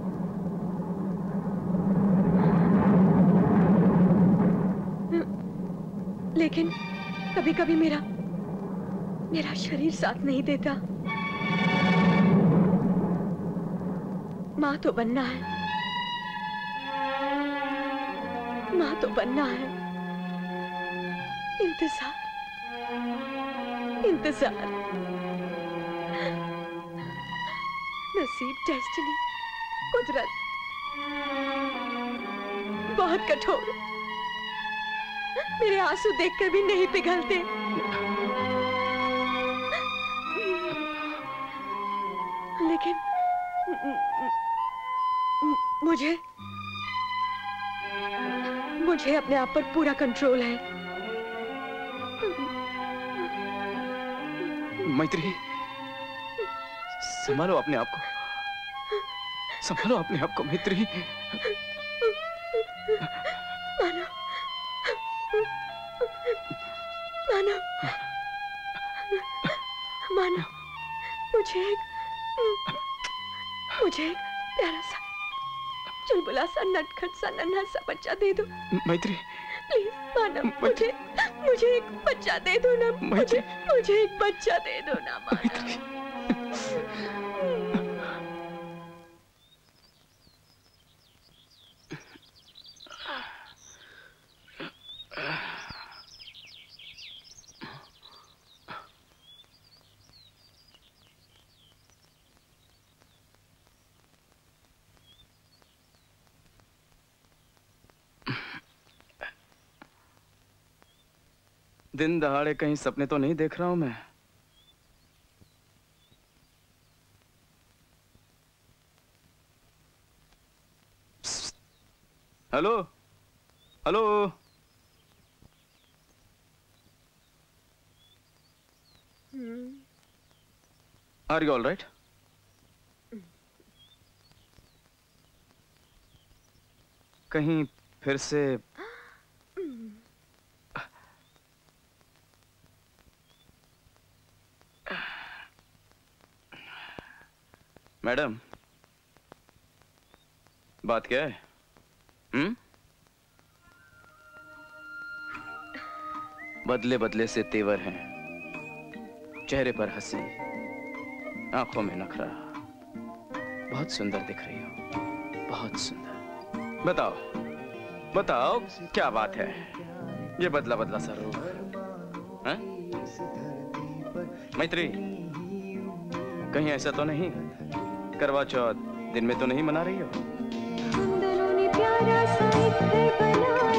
लेकिन कभी कभी मेरा मेरा शरीर साथ नहीं देता। माँ तो बनना है, माँ तो बनना है। इंतजार इंतजार नसीब, डेस्टिनी, कुदरत बहुत कठोर। मेरे आंसू देखकर भी नहीं पिघलते। लेकिन मुझे मुझे अपने आप पर पूरा कंट्रोल है। मैत्री संभालो अपने आप को, संभालो अपने आप को मैत्री। मानो, मानो, मानो, मुझे एक मुझे एक प्यारा सा चुलबुला सा नटखट सा नन्हा सा बच्चा दे दो मैत्री। प्लीज मानो, मुझे मुझे एक बच्चा दे दो ना। मुझे मुझे एक बच्चा दे दो ना मानो। दिन दहाड़े कहीं सपने तो नहीं देख रहा हूं मैं? Hello hello, are you all right? कहीं फिर से मैडम, बात क्या है? हम्म? बदले बदले से तेवर हैं, चेहरे पर हंसी, आंखों में नखरा। बहुत सुंदर दिख रही हो, बहुत सुंदर। बताओ बताओ क्या बात है? ये बदला बदला सा रूप, हैं? मैत्री, कहीं ऐसा तो नहीं करवा चौथ दिन में तो नहीं मना रही हो?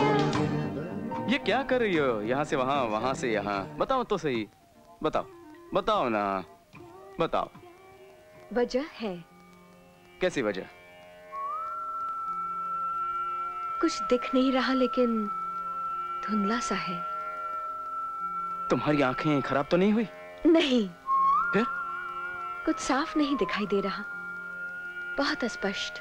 ये क्या कर रही हो? यहाँ से वहाँ, वहाँ से यहाँ, बताओ तो सही, बताओ। बताओ ना, बताओ। वजह है। कैसी वजह? कुछ दिख नहीं रहा लेकिन धुंधला सा है। तुम्हारी आंखें खराब तो नहीं हुई? नहीं। फिर? कुछ साफ नहीं दिखाई दे रहा, बहुत स्पष्ट,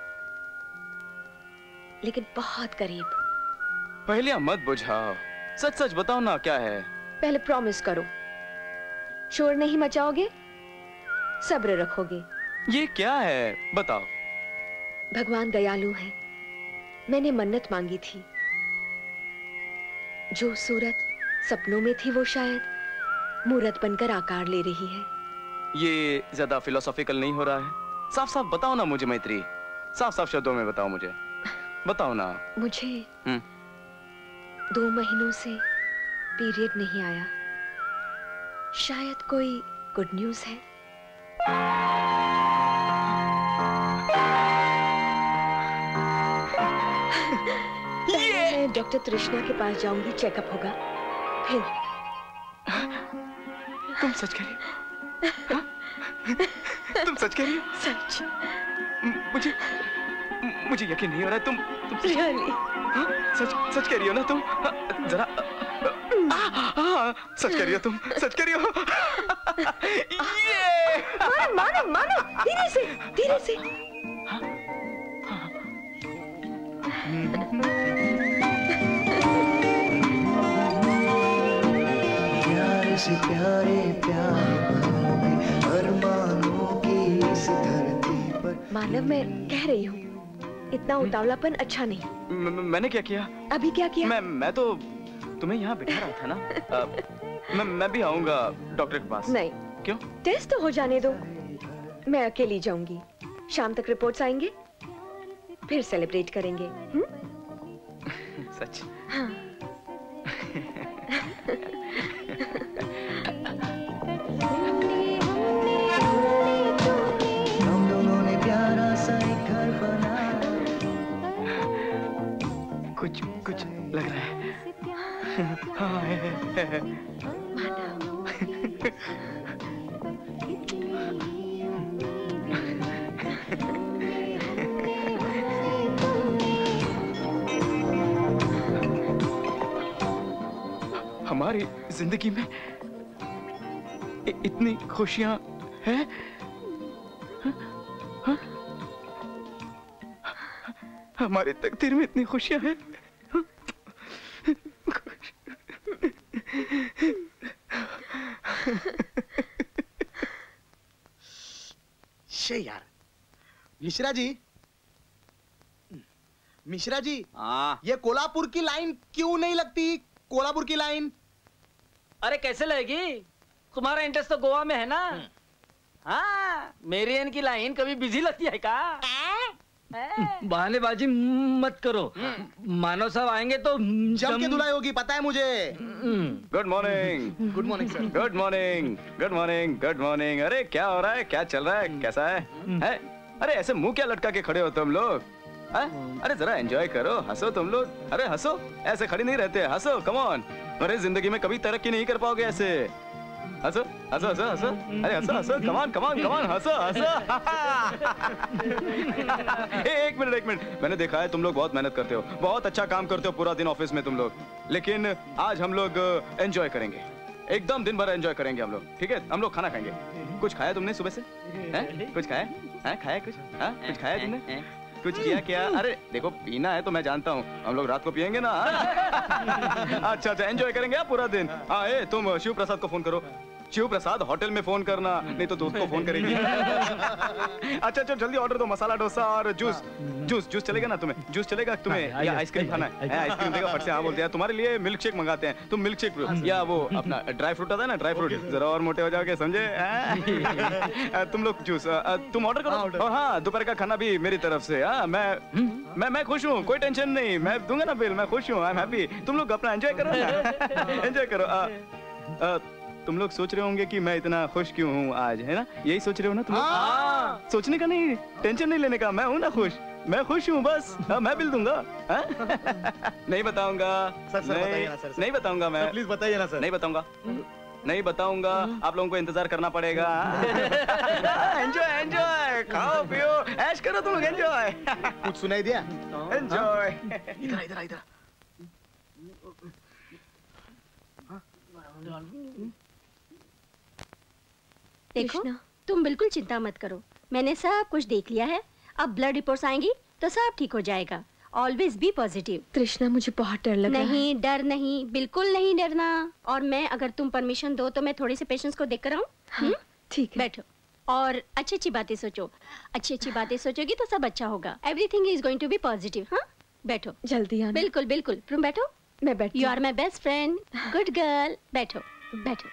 लेकिन बहुत करीब। पहले मत बुझाओ, सच सच बताओ ना क्या है। पहले प्रॉमिस करो, शोर नहीं मचाओगे, सब्र रखोगे। ये क्या है बताओ। भगवान दयालु है, मैंने मन्नत मांगी थी। जो सूरत सपनों में थी वो शायद मूरत बनकर आकार ले रही है। ये ज्यादा फिलोसॉफिकल नहीं हो रहा है? साफ साफ बताओ ना मुझे मैत्री, साफ साफ शब्दों में बताओ मुझे, बताओ ना। मुझे हम्म दो महीनों से पीरियड नहीं आया, शायद कोई गुड न्यूज है। मैं डॉक्टर तृष्णा के पास जाऊंगी, चेकअप होगा, फिर। तुम सच कह रही हो? तुम सच कह रही हो? सच। मुझे मुझे यकीन नहीं हो रहा है। तुम तुम सच, really? हाँ, सच सच कह रही हो ना तुम? जरा हाँ, सच कह रही हो तुम? सच कह रही हो? ये मानो मानो मानो, धीरे से धीरे से। प्यारे से प्यारे प्यारे पलों में अरमानों की इस धरती पर। मानव, मैं कह रही हूँ इतना उतावलापन अच्छा नहीं। म, म, मैंने क्या किया? अभी क्या किया? मैं मैं तो तुम्हें यहाँ बिठा रहा था ना। आ, मैं मैं भी आऊंगा डॉक्टर के पास। नहीं। क्यों? टेस्ट तो हो जाने दो, मैं अकेली जाऊंगी। शाम तक रिपोर्ट्स आएंगे, फिर सेलिब्रेट करेंगे। हुँ? सच? हाँ। हम दोनों ने प्यारा सा एक घर बनाया। कुछ कुछ लग रहा है। हाँ, है, है, है। हमारी जिंदगी में इ, इतनी खुशियां हैं। हाँ? हमारी तकदीर में इतनी खुशियां हैं। शे यार, मिश्रा जी, मिश्रा जी, हाँ। ये कोल्हापुर की लाइन क्यों नहीं लगती? कोल्हापुर की लाइन। अरे कैसे लगेगी? तुम्हारा इंटरेस्ट तो गोवा में है ना। हाँ, मेरी इनकी लाइन कभी बिजी लगती है का? बहानेबाजी मत करो, मानव साहब आएंगे तो जम के धुलाई होगी, पता है मुझे। Good morning. Good morning sir. Good morning, good morning, good morning. अरे क्या हो रहा है, क्या चल रहा है, कैसा है, है? अरे ऐसे मुंह क्या लटका के खड़े हो तुम लोग? है? अरे जरा एंजॉय करो, हंसो तुम लोग। अरे हंसो, ऐसे खड़े नहीं रहते, हंसो, कम ऑन। अरे जिंदगी में कभी तरक्की नहीं कर पाओगे ऐसे। हंसो हंसो हंसो हंसो, अरे हंसो हंसो, come on come on come on, हंसो हंसो। एक मिनट एक मिनट, मैंने देखा है तुम लोग बहुत मेहनत करते हो, बहुत अच्छा काम करते हो पूरा दिन ऑफिस में तुम लोग, लेकिन आज हम लोग एंजॉय करेंगे, एकदम दिन भर एंजॉय करेंगे हम लोग, ठीक है? हम लोग खाना खाएंगे। कुछ खाया तुमने सुबह से? हैं? कुछ खाया? हैं? खाया कुछ? हाँ? कुछ खाया तुमने? कुछ किया क्या? अरे देखो, पीना है तो मैं जानता हूँ, हम लोग रात को पियेंगे ना। अच्छा अच्छा, एंजॉय करेंगे आप पूरा दिन। हाँ, ए तुम शिव प्रसाद को फोन करो। शिव प्रसाद होटल में फोन करना, नहीं तो दोस्त को फोन करेगी। अच्छा अच्छा, जल्दी ऑर्डर दो, मसाला डोसा और जूस। जूस जूस चलेगा ना तुम्हें? जूस चलेगा तुम्हें या आइसक्रीम खाना है? आइसक्रीम देगा, फट से हाँ बोलते हैं। तुम्हारे लिए मिल्क शेक मंगाते हैं, तुम मिल्क शेक या वो अपना ड्राई फ्रूट आता है ना, ड्राई फ्रूट, जरा और मोटे हो जाओगे, समझे? तुम लोग जूस, तुम ऑर्डर करो। और हाँ, दोपहर का खाना भी मेरी तरफ से। हाँ, मैं मैं मैं खुश हूँ, कोई टेंशन नहीं, मैं दूंगा ना बिल, मैं खुश हूँ, आई एम हैप्पी। तुम लोग अपना एंजॉय करो ना, एंजॉय करो। तुम लोग सोच रहे होंगे कि मैं इतना खुश क्यों हूँ आज, है ना? यही सोच रहे हो ना तुम लोग? हाँ। सोचने का नहीं, टेंशन नहीं लेने का, मैं हूँ ना खुश, मैं खुश हूँ बस। हाँ, मैं बिल दूंगा। नहीं बताऊंगा सर, सर, नहीं, बताइए ना, सर, सर। नहीं बताऊंगा मैं, प्लीज बताइए ना सर। नहीं बताऊंगा। नहीं बताऊंगा, आप लोगों को इंतजार करना पड़ेगा। एंजॉय एंजॉय, खाओ पियो ऐश करो तुम लोग, एंजॉय। कुछ सुनाई दिया? एंजॉय। इधर इधर इधर। देखो तुम बिल्कुल चिंता मत करो, मैंने सब कुछ देख लिया है। अब ब्लड रिपोर्ट्स आएंगी तो सब ठीक हो जाएगा। Always be positive. तृष्णा, मुझे बहुत डर लग रहा है। नहीं, डर नहीं, बिल्कुल नहीं डरना। और मैं अगर तुम परमिशन दो तो मैं थोड़ी से पेशेंट्स को देख कर आऊं। हाँ, ठीक है। बैठो और अच्छी अच्छी बातें सोचो। अच्छी अच्छी बातें सोचोगी तो सब अच्छा होगा। Everything is going to be positive. हाँ, बैठो। जल्दी आना। बिल्कुल बिल्कुल। तुम बैठो। मैं बैठती you are my best friend, good girl. बैठो बैठो।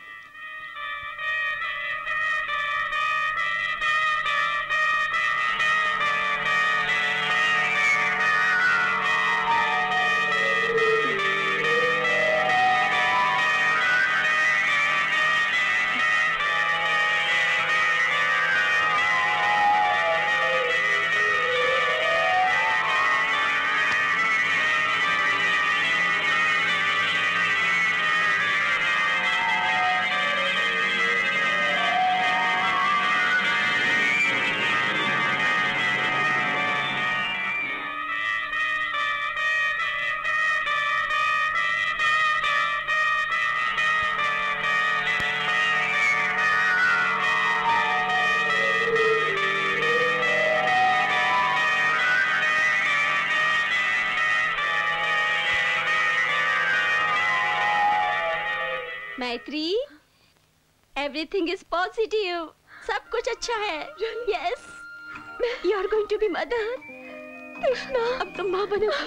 मैत्री, एवरीथिंग इज पॉजिटिव। सब कुछ अच्छा है। Yes, you are going to be mother. Krishna, अब तुम माँ बनोगी।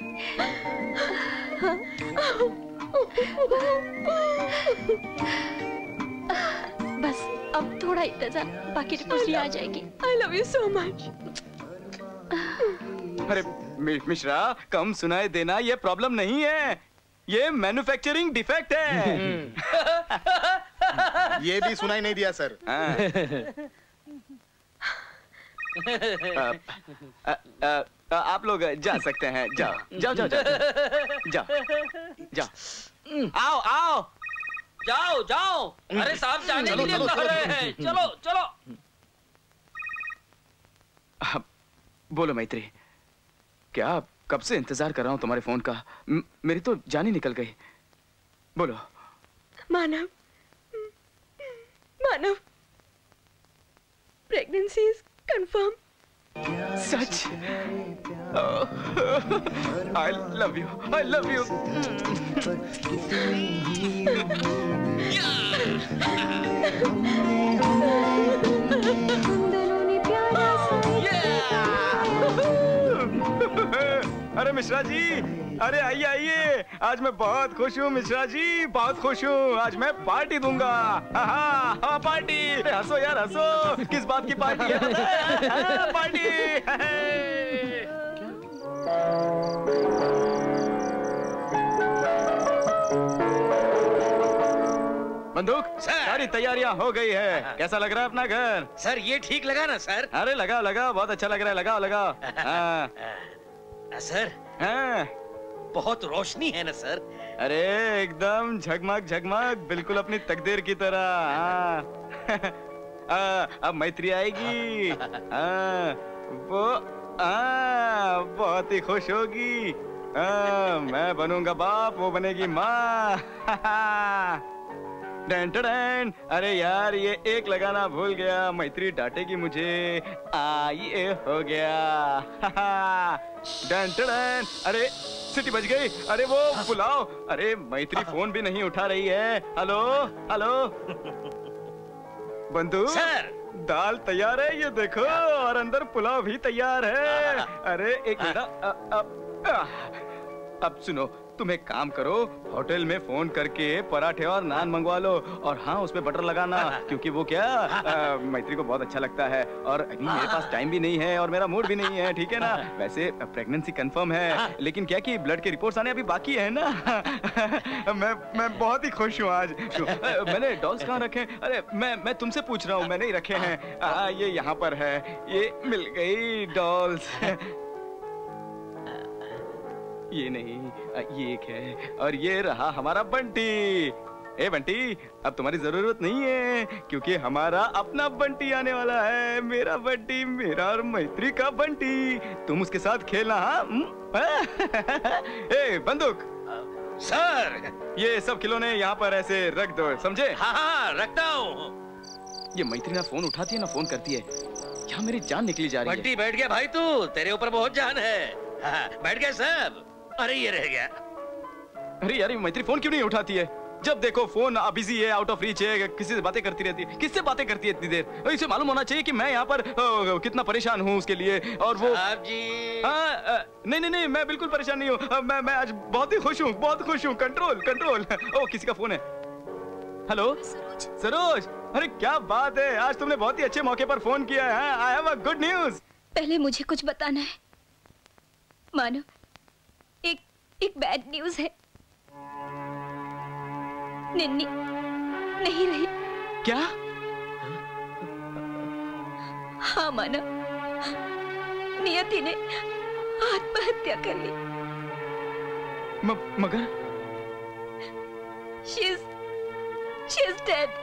बस अब थोड़ा इंतजार, बाकी रिपोर्ट आ जाएगी। I love you so much. अरे मिश्रा, कम सुनाई देना ये प्रॉब्लम नहीं है, ये मैन्युफैक्चरिंग डिफेक्ट है। ये भी सुनाई नहीं दिया सर। आ, आ, आ, आ, आप लोग जा सकते हैं। जाओ जाओ जाओ जाओ जाओ जाओ। आओ आओ, जाओ जाओ। अरे साहब जाने के लिए कह रहे हैं। चलो चलो। आ, बोलो मैत्री, क्या कब से इंतजार कर रहा हूँ तुम्हारे फोन का। म, मेरी तो जान ही निकल गई। बोलो। Manav, Manav, pregnancy is confirm. सच? I love you, I love you. अरे मिश्रा जी, अरे आइए आइए, आज मैं बहुत खुश हूँ मिश्रा जी, बहुत खुश हूँ। आज मैं पार्टी दूंगा। हाँ हाँ पार्टी। हंसो यार हंसो, किस बात की पार्टी है? हाँ, पार्टी। बंदूक, सारी तैयारियां हो गई है। कैसा लग रहा है अपना घर? सर ये ठीक लगा ना सर? अरे लगाओ लगाओ, बहुत अच्छा लग रहा है, लगाओ लगाओ। हाँ। सर हाँ। बहुत रोशनी है ना सर? अरे एकदम झगमग झगमग, बिल्कुल अपनी तकदीर की तरह। हाँ। आ, अब मैत्री आएगी। हाँ, वो आ, बहुत ही खुश होगी। आ, मैं बनूंगा बाप, वो बनेगी माँ। Done done. अरे यार ये एक लगाना भूल गया, मैत्री डांटेगी मुझे। आ ये हो गया। Done done. अरे सिटी बज गई। अरे वो बुलाओ। अरे मैत्री फोन भी नहीं उठा रही है। Hello hello. बंधु सर, दाल तैयार है ये देखो, और अंदर पुलाव भी तैयार है। अरे एक मिनट। अब सुनो, तुम एक काम करो, होटल में फोन करके पराठे और नान मंगवा लो, और हाँ उसमें बटर लगाना, क्योंकि वो क्या आ, मैत्री को बहुत अच्छा लगता है। और अभी मेरे पास टाइम भी नहीं है और मेरा मूड भी नहीं है, ठीक है ना? वैसे प्रेगनेंसी कंफर्म है, लेकिन क्या कि ब्लड के रिपोर्ट्स आने अभी बाकी है ना। मैं मैं बहुत ही खुश हूँ आज। मैंने डॉल्स कहाँ रखे? अरे मैं मैं तुमसे पूछ रहा हूँ, मैंने ही रखे हैं। आ, ये यहाँ पर है, ये मिल गई डॉल्स। ये नहीं, ये एक है, और ये रहा हमारा बंटी। ए बंटी, अब तुम्हारी जरूरत नहीं है क्योंकि हमारा अपना बंटी आने वाला है। मेरा बंटी, मेरा और मैत्री का बंटी। तुम उसके साथ खेलना। हाँ ए बंदूक। सर, ये सब खिलौने यहाँ पर ऐसे रख दो, समझे? हाँ हाँ रखता हूँ। ये मैत्री ना फोन उठाती है ना फोन करती है। क्या मेरी जान निकली जा रही है। बंटी बैठ गया भाई, तू, तेरे ऊपर बहुत जान है। हाँ, बैठ गया सब। अरे ये रह गया। अरे यार, ये मैत्री फोन क्यों नहीं उठाती है? जब देखो फोन बिजी है, आउट ऑफ रीच है, किसी से बातें करती रहती है। किससे बातें करती है इतनी देर? इसे मालूम होना चाहिए कि मैं यहाँ पर आ, कितना परेशान हूँ उसके लिए। और वो साहब जी। हाँ, नहीं नहीं नहीं, मैं बिल्कुल परेशान नहीं हूँ। मैं मैं आज बहुत ही खुश हूँ, बहुत खुश हूँ। Control control. ओ, किसी का फोन है। हेलो सरोज। अरे क्या बात है, आज तुमने बहुत ही अच्छे मौके पर फोन किया है। I have a good news. पहले मुझे कुछ बताना है। मानो एक एक बैड न्यूज है। निन्नी नहीं रही। क्या? हाँ मानो, नियति ने आत्महत्या कर ली। म, मगर She is, she is dead.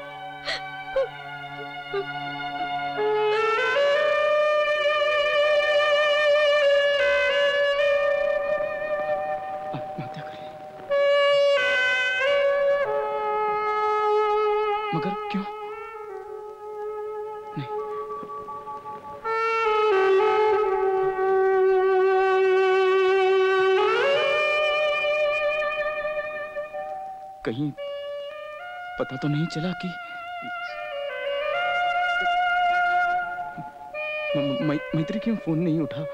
मगर क्यों? नहीं। कहीं पता तो नहीं चला कि मै, मैत्री क्यों फोन नहीं उठा?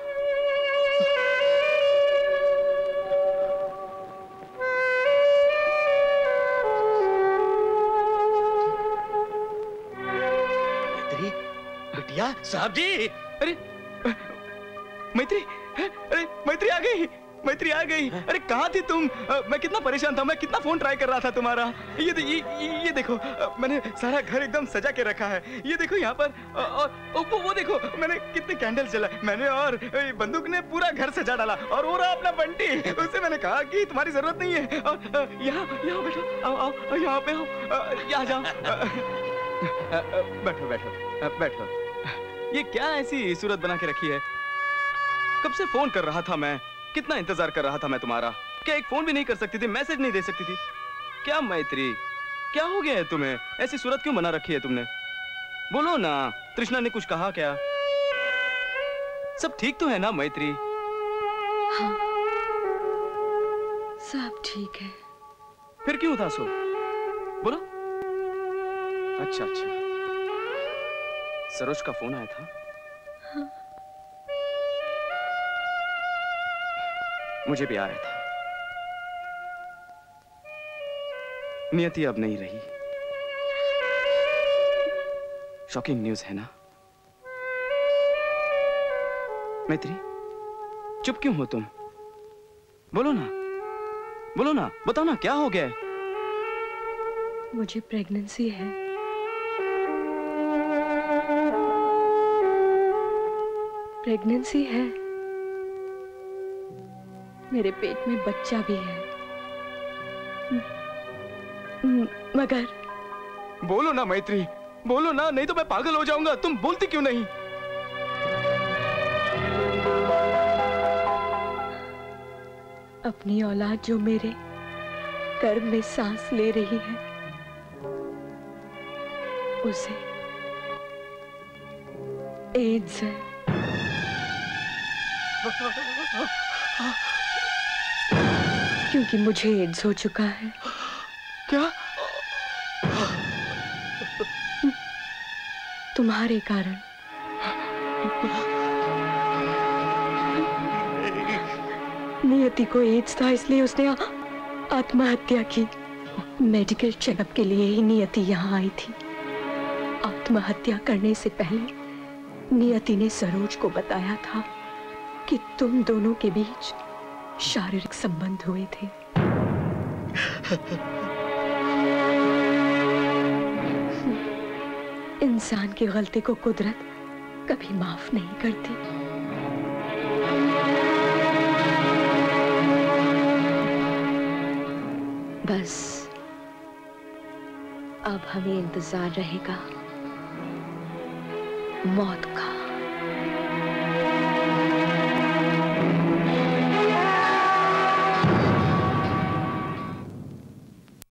साहब जी। अरे मैत्री, अरे मैत्री आ गई, मैत्री आ गई। अरे कहाँ थी तुम? मैं कितना परेशान था, मैं कितना फोन ट्राई कर रहा था तुम्हारा। ये ये ये, ये देखो, मैंने सारा घर एकदम सजा के रखा है। ये देखो यहाँ पर, और वो, वो देखो मैंने कितने कैंडल जलाए। मैंने और बंदूक ने पूरा घर सजा डाला। और वो रहा अपना बंटी, उससे मैंने कहा कि तुम्हारी जरूरत नहीं है। और यहाँ यहाँ बैठो, आओ आओ यहाँ पे आओ, यहाँ जाओ। बैठो बैठो बैठो। ये क्या ऐसी सूरत बना के रखी है? कब से फोन कर रहा था मैं, कितना इंतजार कर रहा था मैं तुम्हारा। क्या एक फोन भी नहीं कर सकती थी, मैसेज नहीं दे सकती थी? क्या मैत्री, क्या हो गया है तुम्हें? ऐसी सूरत क्यों बना रखी है तुमने? बोलो ना, तृष्णा ने कुछ कहा क्या? सब ठीक तो है ना मैत्री? हाँ, सब ठीक है। फिर क्यों उदास हो? बोलो। अच्छा अच्छा, सरोज का फोन आया था। हाँ। मुझे भी आया था। नियति अब नहीं रही। शॉकिंग न्यूज़ है ना मैत्री? चुप क्यों हो तुम? बोलो ना, बोलो ना, बताओ ना क्या हो गया है? मुझे प्रेगनेंसी है। प्रेगनेंसी है। मेरे पेट में बच्चा भी है। मगर बोलो ना मैत्री, बोलो ना, नहीं तो मैं पागल हो जाऊंगा। तुम बोलती क्यों नहीं? अपनी औलाद जो मेरे गर्भ में सांस ले रही है, उसे एड्स है। क्योंकि मुझे एड्स हो चुका है। क्या? तुम्हारे कारण। नियति को एड्स था, इसलिए उसने आत्महत्या की। मेडिकल चेकअप के लिए ही नियति यहाँ आई थी। आत्महत्या करने से पहले नियति ने सरोज को बताया था कि तुम दोनों के बीच शारीरिक संबंध हुए थे। इंसान की गलती को कुदरत कभी माफ नहीं करती। बस अब हमें इंतजार रहेगा मौत का।